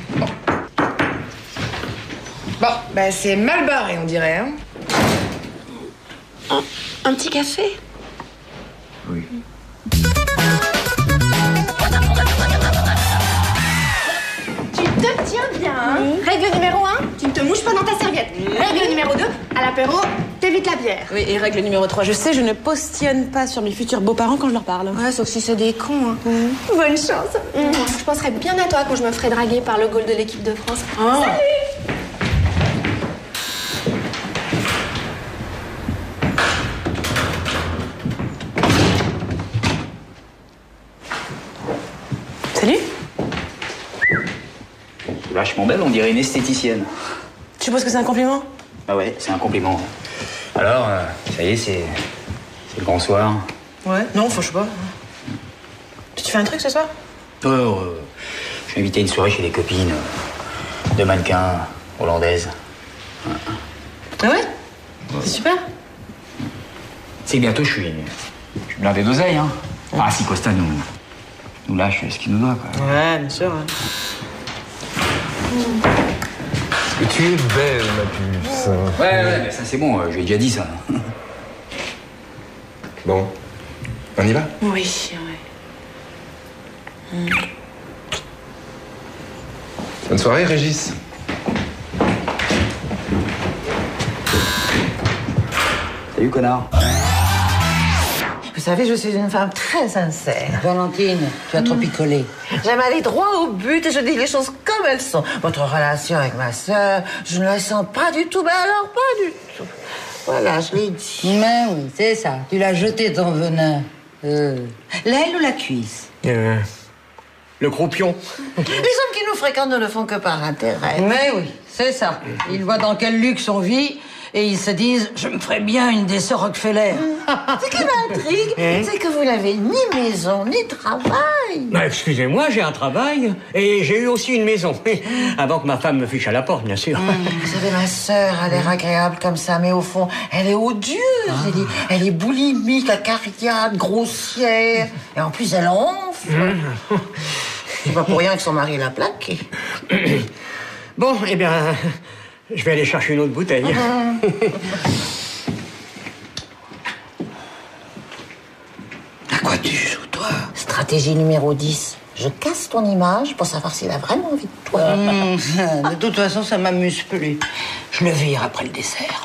Speaker 12: Bon, bah c'est mal barré, on dirait, hein.
Speaker 11: Un petit café?
Speaker 16: Oui.
Speaker 11: Tu te tiens bien, hein? Règle numéro 1, tu ne te mouches pas dans ta serviette. Règle numéro 2, à l'apéro, t'évites la bière.
Speaker 3: Oui, et règle numéro 3, je sais, je ne postillonne pas sur mes futurs beaux-parents quand je leur parle.
Speaker 11: Ouais, sauf si c'est des cons, hein. Bonne chance. Je penserai bien à toi quand je me ferai draguer par le goal de l'équipe de France.
Speaker 3: Oh.
Speaker 11: Salut!
Speaker 3: Salut.
Speaker 2: C'est vachement belle, on dirait une esthéticienne.
Speaker 3: Tu supposes que c'est un compliment?
Speaker 2: Ah ouais, c'est un compliment. Alors, ça y est, c'est le grand soir.
Speaker 3: Ouais, non, faut je sais pas. Tu fais un truc ce soir?
Speaker 2: Je suis invité à une soirée chez des copines de mannequins hollandaises.
Speaker 3: Ah ouais? C'est super.
Speaker 2: C'est que bientôt, je suis blindé d'oseille, hein. Ah, si Costa nous lâche ce qu'il nous doit, quoi.
Speaker 3: Ouais, bien sûr.
Speaker 13: Et tu es belle, ma puce.
Speaker 2: Ouais, mais ça c'est bon, je lui ai déjà dit ça.
Speaker 1: Bon, on y va?
Speaker 3: Oui, ouais.
Speaker 1: Bonne soirée, Régis.
Speaker 2: Salut, connard.
Speaker 9: Vous savez, je suis une femme très sincère. Valentine, tu as trop picolé. J'aime aller droit au but et je dis les choses comme elles sont. Votre relation avec ma sœur, je ne la sens pas du tout. Mais alors, pas du tout. Voilà, je l'ai dit.
Speaker 6: Mais oui, c'est ça. Tu l'as jeté ton venin.
Speaker 9: L'aile ou la cuisse?
Speaker 18: Le croupion.
Speaker 9: Les hommes qui nous fréquentent ne le font que par intérêt.
Speaker 6: Mais oui, c'est ça. Ils voient dans quel luxe on vit et ils se disent « Je me ferais bien une des sœurs Rockefeller. »
Speaker 9: Ce qui m'intrigue, c'est que vous n'avez ni maison, ni travail.
Speaker 18: Bah, excusez-moi, j'ai un travail et j'ai eu aussi une maison. Avant que ma femme me fiche à la porte, bien sûr.
Speaker 9: Vous savez, ma sœur a l'air agréable comme ça, mais au fond, elle est odieuse. Elle est boulimique, acariade, grossière. Et en plus, elle enfle. C'est pas pour rien que son mari l'a plaqué.
Speaker 18: Bon, eh bien, je vais aller chercher une autre bouteille.
Speaker 9: À quoi tu joues, toi? Stratégie numéro 10. Je casse ton image pour savoir s'il a vraiment envie de toi.
Speaker 6: De toute façon, ça m'amuse plus. Je le vire après le dessert.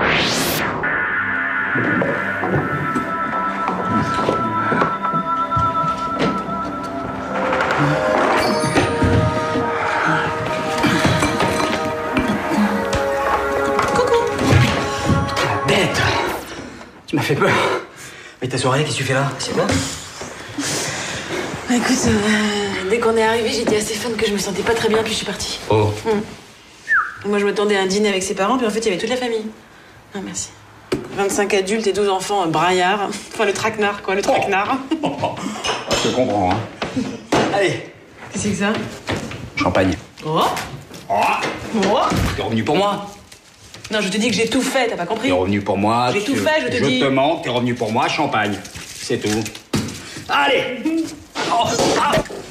Speaker 2: Bête! Tu m'as fait peur. Mais ta soirée, qu'est-ce que tu fais là? C'est quoi?
Speaker 3: Écoute, dès qu'on est arrivé, j'ai dit à Stéphane que je me sentais pas très bien, puis je suis partie.
Speaker 2: Oh.
Speaker 3: Moi, je m'attendais à un dîner avec ses parents, puis en fait, il y avait toute la famille. Ah, merci. 25 adultes et 12 enfants braillards. Enfin, le traquenard, quoi, le traquenard.
Speaker 2: Je te comprends, hein. Allez.
Speaker 3: Qu'est-ce que c'est que ça?
Speaker 2: Champagne.
Speaker 3: Oh.
Speaker 2: T'es revenu pour moi?
Speaker 3: Non, je te dis que j'ai tout fait, t'as pas compris?
Speaker 2: T'es revenu pour moi.
Speaker 3: J'ai tout fait, je te dis.
Speaker 2: Je te mens, t'es revenu pour moi, champagne. C'est tout. Allez. Oh, ah.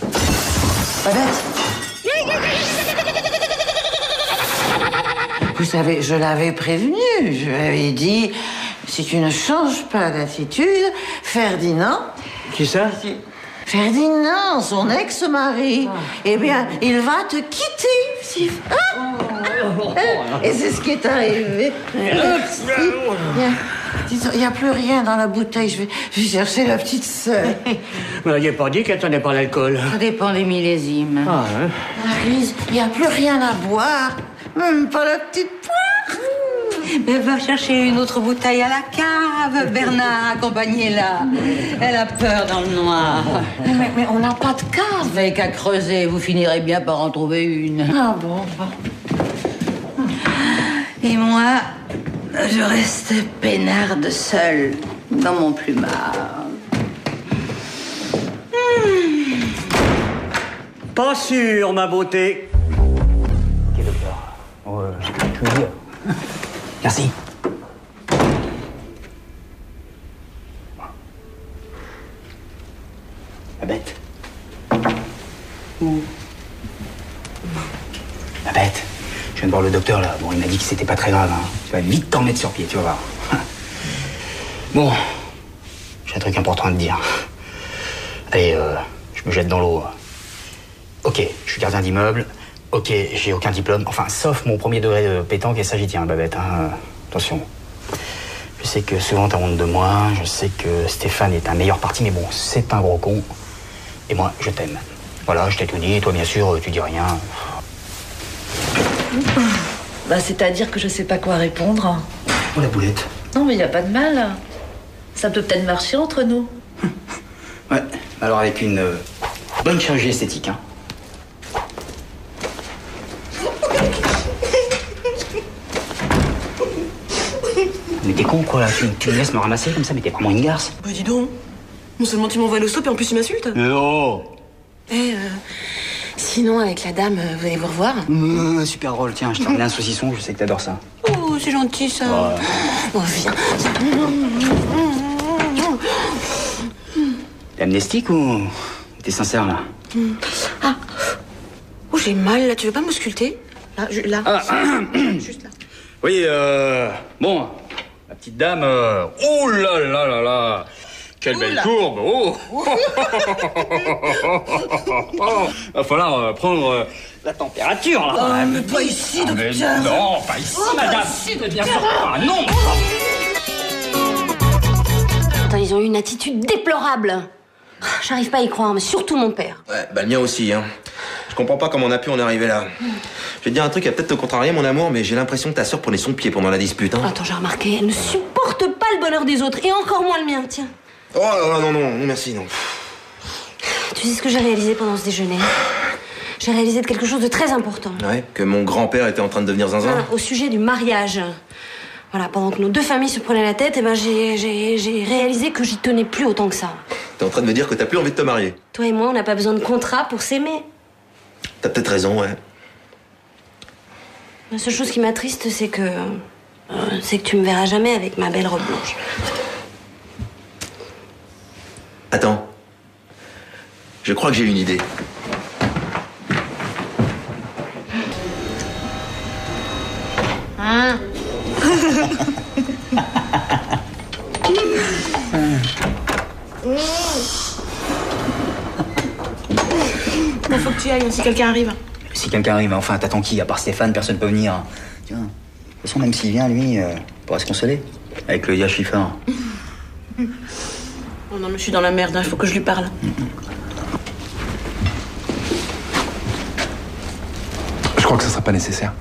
Speaker 9: Vous savez, je l'avais prévenu. Je lui avais dit, si tu ne changes pas d'attitude, Ferdinand...
Speaker 18: Qui ça?
Speaker 9: Ferdinand, son ex-mari, eh bien, il va te quitter. Et c'est ce qui est arrivé. Il n'y a plus rien dans la bouteille. Je vais chercher la petite sœur.
Speaker 18: Vous n'aviez pas dit qu'elle tenait pas l'alcool.
Speaker 9: Ça dépend des millésimes.
Speaker 18: Ah, hein?
Speaker 9: Maryse, il n'y a plus rien à boire. Même pas la petite poire.
Speaker 6: Mais va chercher une autre bouteille à la cave, Bernard, accompagnez-la. Elle a peur dans le noir.
Speaker 9: Mais on n'a pas de cave.
Speaker 6: Vous n'avez qu'à creuser, vous finirez bien par en trouver une.
Speaker 9: Ah bon.
Speaker 6: Et moi, je restais peinarde seule dans mon plumard.
Speaker 18: Pas sûr, ma beauté.
Speaker 2: Ok, docteur. J'ai pas tout dire. Merci. La bête. La bête. Je viens de voir le docteur là. Bon, il m'a dit que c'était pas très grave. Hein. Tu vas vite t'en mettre sur pied, tu vas voir. Bon, j'ai un truc important à te dire. Allez, je me jette dans l'eau. Ok, je suis gardien d'immeuble. Ok, j'ai aucun diplôme. Enfin, sauf mon premier degré de pétanque, et ça j'y tiens, Babette. Hein. Attention. Je sais que souvent t'as honte de moi. Je sais que Stéphane est un meilleur parti, mais bon, c'est un gros con. Et moi, je t'aime. Voilà, je t'ai tout dit. Et toi, bien sûr, tu dis rien.
Speaker 19: Bah, c'est-à-dire que je sais pas quoi répondre.
Speaker 2: Oh, la boulette.
Speaker 19: Non, mais y a pas de mal. Ça peut peut-être marcher entre nous.
Speaker 2: Ouais, alors avec une bonne chirurgie esthétique, hein. Mais t'es con, quoi, là. Tu me laisses me ramasser comme ça, mais t'es vraiment une garce.
Speaker 3: Bah, dis donc. Non seulement tu m'envoies le stop et en plus tu m'insultes.
Speaker 2: Non.
Speaker 3: Sinon, avec la dame, vous allez vous revoir?
Speaker 2: Super drôle, tiens, je t'ai ramené un saucisson, je sais que t'adores ça.
Speaker 3: Oh, c'est gentil, ça.
Speaker 2: Ouais.
Speaker 3: Oh, viens.
Speaker 2: T'es amnestique ou t'es sincère, là?
Speaker 3: Ah. Oh, j'ai mal, là. Tu veux pas m'ausculter? Là, là.
Speaker 2: Ah.
Speaker 3: Juste là.
Speaker 2: Oui, bon, la petite dame, oh là là là là, quelle belle courbe, oh. Va falloir prendre la température, là.
Speaker 6: Oh, mais pas ici, docteur.
Speaker 2: Non, pas ici, madame. Mais bien sûr pas, non.
Speaker 11: Attends, ils ont eu une attitude déplorable. J'arrive pas à y croire, mais surtout mon père.
Speaker 13: Ouais, bah le mien aussi, hein. Je comprends pas comment on a pu en arriver là. Je vais te dire un truc qui va peut-être te contrarier, mon amour, mais j'ai l'impression que ta sœur prenait son pied pendant la dispute, hein.
Speaker 11: Attends, j'ai remarqué, elle ne supporte pas le bonheur des autres, et encore moins le mien, tiens.
Speaker 13: Oh non, merci, non.
Speaker 11: Tu sais ce que j'ai réalisé pendant ce déjeuner? J'ai réalisé de quelque chose de très important.
Speaker 13: Ouais, que mon grand-père était en train de devenir zinzin.
Speaker 11: Voilà, au sujet du mariage. Voilà, pendant que nos deux familles se prenaient la tête, j'ai réalisé que j'y tenais plus autant que ça.
Speaker 13: T'es en train de me dire que t'as plus envie de te marier.
Speaker 11: Toi et moi, on n'a pas besoin de contrat pour s'aimer.
Speaker 13: T'as peut-être raison, ouais.
Speaker 11: La seule chose qui m'attriste, c'est que tu me verras jamais avec ma belle robe blanche.
Speaker 13: Attends. Je crois que j'ai une idée.
Speaker 11: Hein?
Speaker 3: Il faut que tu ailles, si quelqu'un arrive.
Speaker 2: Si quelqu'un arrive, enfin, t'attends qui? À part Stéphane, personne peut venir. Tiens, de toute façon, même s'il vient, lui, il pourra se consoler. Avec le Schiffer.
Speaker 3: Oh non, mais je suis dans la merde, il faut que je lui parle.
Speaker 10: Je crois que ça sera pas nécessaire.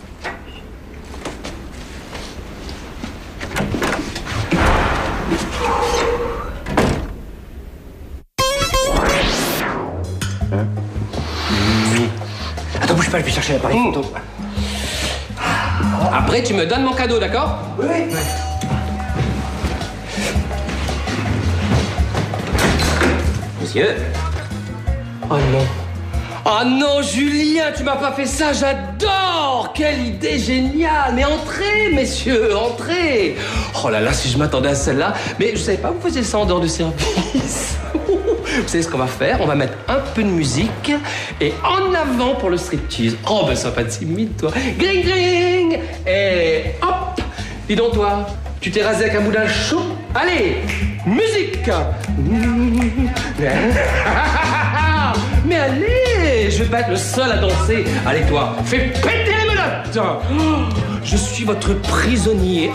Speaker 2: Attends, bouge pas, je vais chercher l'appareil photo.
Speaker 4: Après, tu me donnes mon cadeau, d'accord?
Speaker 2: Oui.
Speaker 4: Monsieur. Oh non. Oh non, Julien, tu m'as pas fait ça, j'adore! Quelle idée géniale! Mais entrez, messieurs, entrez! Oh là là, si je m'attendais à celle-là, mais je savais pas que vous faisiez ça en dehors du service. Vous savez ce qu'on va faire? On va mettre un peu de musique et en avant pour le striptease. Oh ben sois pas timide, toi. Gring gring! Et hop! Dis donc toi, tu t'es rasé avec un boudin chaud? Allez, musique! Mais allez, je vais pas être le seul à danser. Allez toi, fais péter les menottes. Oh, je suis votre prisonnier.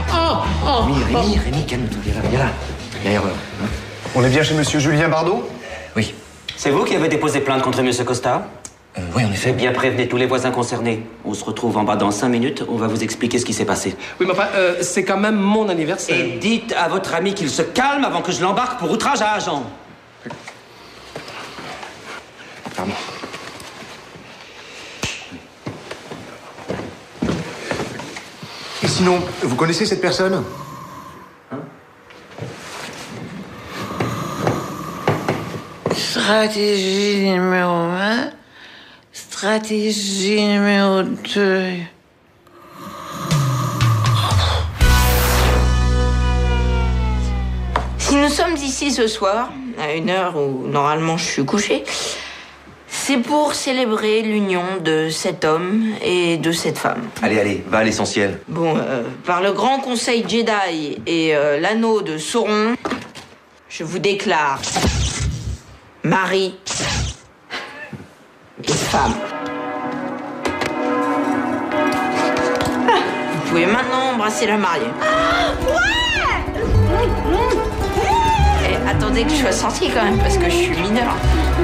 Speaker 2: Rémi, calme-toi, viens là. Derrière eux.
Speaker 1: On est bien chez monsieur Julien Bardot?
Speaker 2: Oui.
Speaker 21: C'est vous qui avez déposé plainte contre monsieur Costa?
Speaker 2: Oui, en effet.
Speaker 21: Bien prévenez tous les voisins concernés. On se retrouve en bas dans 5 minutes, on va vous expliquer ce qui s'est passé.
Speaker 4: Oui, mais enfin, c'est quand même mon anniversaire.
Speaker 21: Et dites à votre ami qu'il se calme avant que je l'embarque pour outrage à agent.
Speaker 10: Pardon.
Speaker 1: Et sinon, vous connaissez cette personne?
Speaker 6: Stratégie numéro 1, stratégie numéro 2.
Speaker 19: Si nous sommes ici ce soir, à une heure où normalement je suis couchée, c'est pour célébrer l'union de cet homme et de cette femme.
Speaker 13: Allez, va à l'essentiel.
Speaker 19: Bon, par le grand conseil Jedi et l'anneau de Sauron, je vous déclare mari et femme. Vous pouvez maintenant embrasser la mariée. Et attendez que je sois sortie quand même, parce que je suis mineure.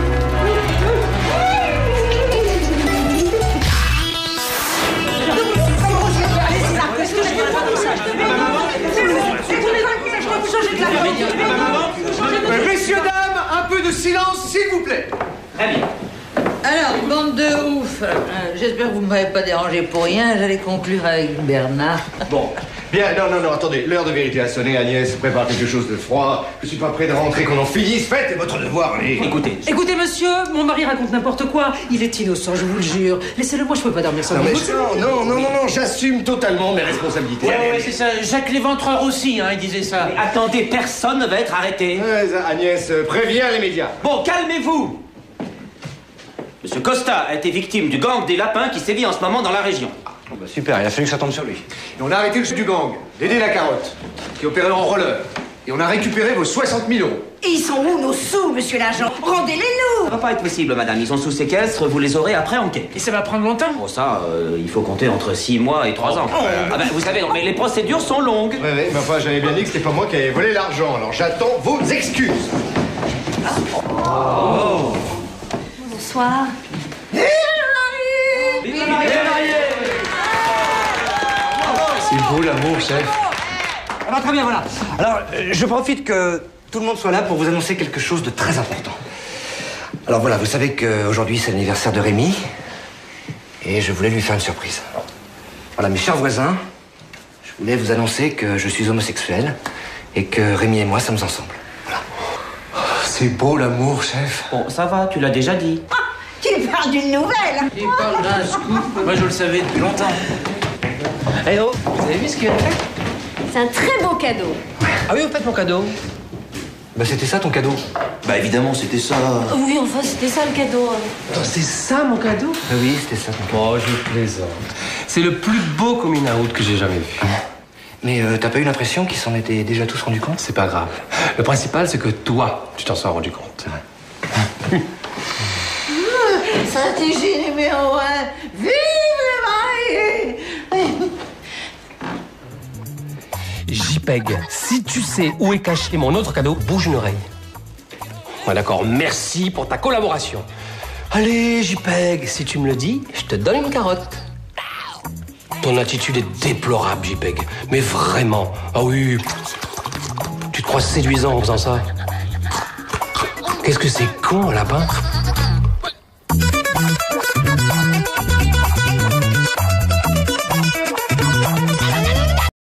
Speaker 18: Messieurs, dames, un peu de silence, s'il vous plaît.
Speaker 21: Très bien.
Speaker 6: Alors, bande de ouf. J'espère que vous ne m'avez pas dérangé pour rien. J'allais conclure avec Bernard.
Speaker 1: Bon, bien, non, attendez, l'heure de vérité a sonné, Agnès, prépare quelque chose de froid. Je suis pas prêt de rentrer, qu'on en finisse, faites votre devoir, allez.
Speaker 7: Écoutez, monsieur, mon mari raconte n'importe quoi. Il est innocent, je vous le jure. Laissez-le, moi, je peux pas dormir sans
Speaker 1: Non,
Speaker 7: vous.
Speaker 1: mais non, j'assume totalement mes responsabilités.
Speaker 5: Ouais, c'est ça. Jacques Léventreur aussi, hein, il disait ça.
Speaker 21: Mais attendez, personne ne va être arrêté.
Speaker 1: Agnès, préviens les médias.
Speaker 21: Bon, calmez-vous. Monsieur Costa a été victime du gang des lapins qui sévit en ce moment dans la région.
Speaker 1: Bon, bah, super, il a fallu que ça tombe sur lui. Et on a arrêté le chef du gang, Dédé la Carotte, qui opérait en roller. Et on a récupéré vos 60 000 €.
Speaker 19: Et ils sont où nos sous, monsieur l'agent? Rendez-les-nous!
Speaker 21: Ça va pas être possible, madame. Ils sont sous séquestre, vous les aurez après enquête.
Speaker 5: Et ça va prendre longtemps?
Speaker 21: Pour ça, il faut compter entre 6 mois et 3 ans. Ah ben, vous savez, non, mais les procédures sont longues.
Speaker 1: Ouais, mais enfin, j'avais bien dit que c'était pas moi qui avais volé l'argent, alors j'attends vos excuses.
Speaker 21: Oh.
Speaker 11: Bonsoir.
Speaker 18: C'est beau l'amour, chef.
Speaker 2: Alors, très bien, voilà. Alors, je profite que
Speaker 14: tout le monde soit là pour vous annoncer quelque chose de très important. Alors voilà, vous savez qu'aujourd'hui c'est l'anniversaire de Rémi. Et je voulais lui faire une surprise. Voilà, mes chers voisins, je voulais vous annoncer que je suis homosexuel et que Rémi et moi sommes ensemble. Voilà.
Speaker 4: C'est beau l'amour, chef.
Speaker 21: Bon, ça va, tu l'as déjà dit.
Speaker 9: Tu parles d'une nouvelle.
Speaker 4: Il parle d'un scoop.
Speaker 5: Moi, je le savais depuis longtemps.
Speaker 4: Eh oh, vous avez vu ce qu'il a fait?
Speaker 11: C'est un très beau cadeau.
Speaker 4: Ah oui, vous faites mon cadeau.
Speaker 14: Bah c'était ça ton cadeau?
Speaker 13: Bah évidemment, c'était ça.
Speaker 11: Oui, enfin, c'était ça le cadeau.
Speaker 4: Attends, c'est ça mon cadeau?
Speaker 14: Ah oui, c'était ça ton cadeau.
Speaker 4: Oh, je plaisante. C'est le plus beau coming out que j'ai jamais vu.
Speaker 14: Mais t'as pas eu l'impression qu'ils s'en étaient déjà tous rendus compte?
Speaker 4: C'est pas grave. Le principal, c'est que toi, tu t'en sois rendu compte.
Speaker 9: Stratégie numéro 1. Vive le marié.
Speaker 4: JPEG, si tu sais où est caché mon autre cadeau, bouge une oreille. Ouais, d'accord, merci pour ta collaboration. Allez, JPEG, si tu me le dis, je te donne une carotte. Ton attitude est déplorable, JPEG. Mais vraiment. Ah oui. Tu te crois séduisant en faisant ça? Qu'est-ce que c'est con, un lapin?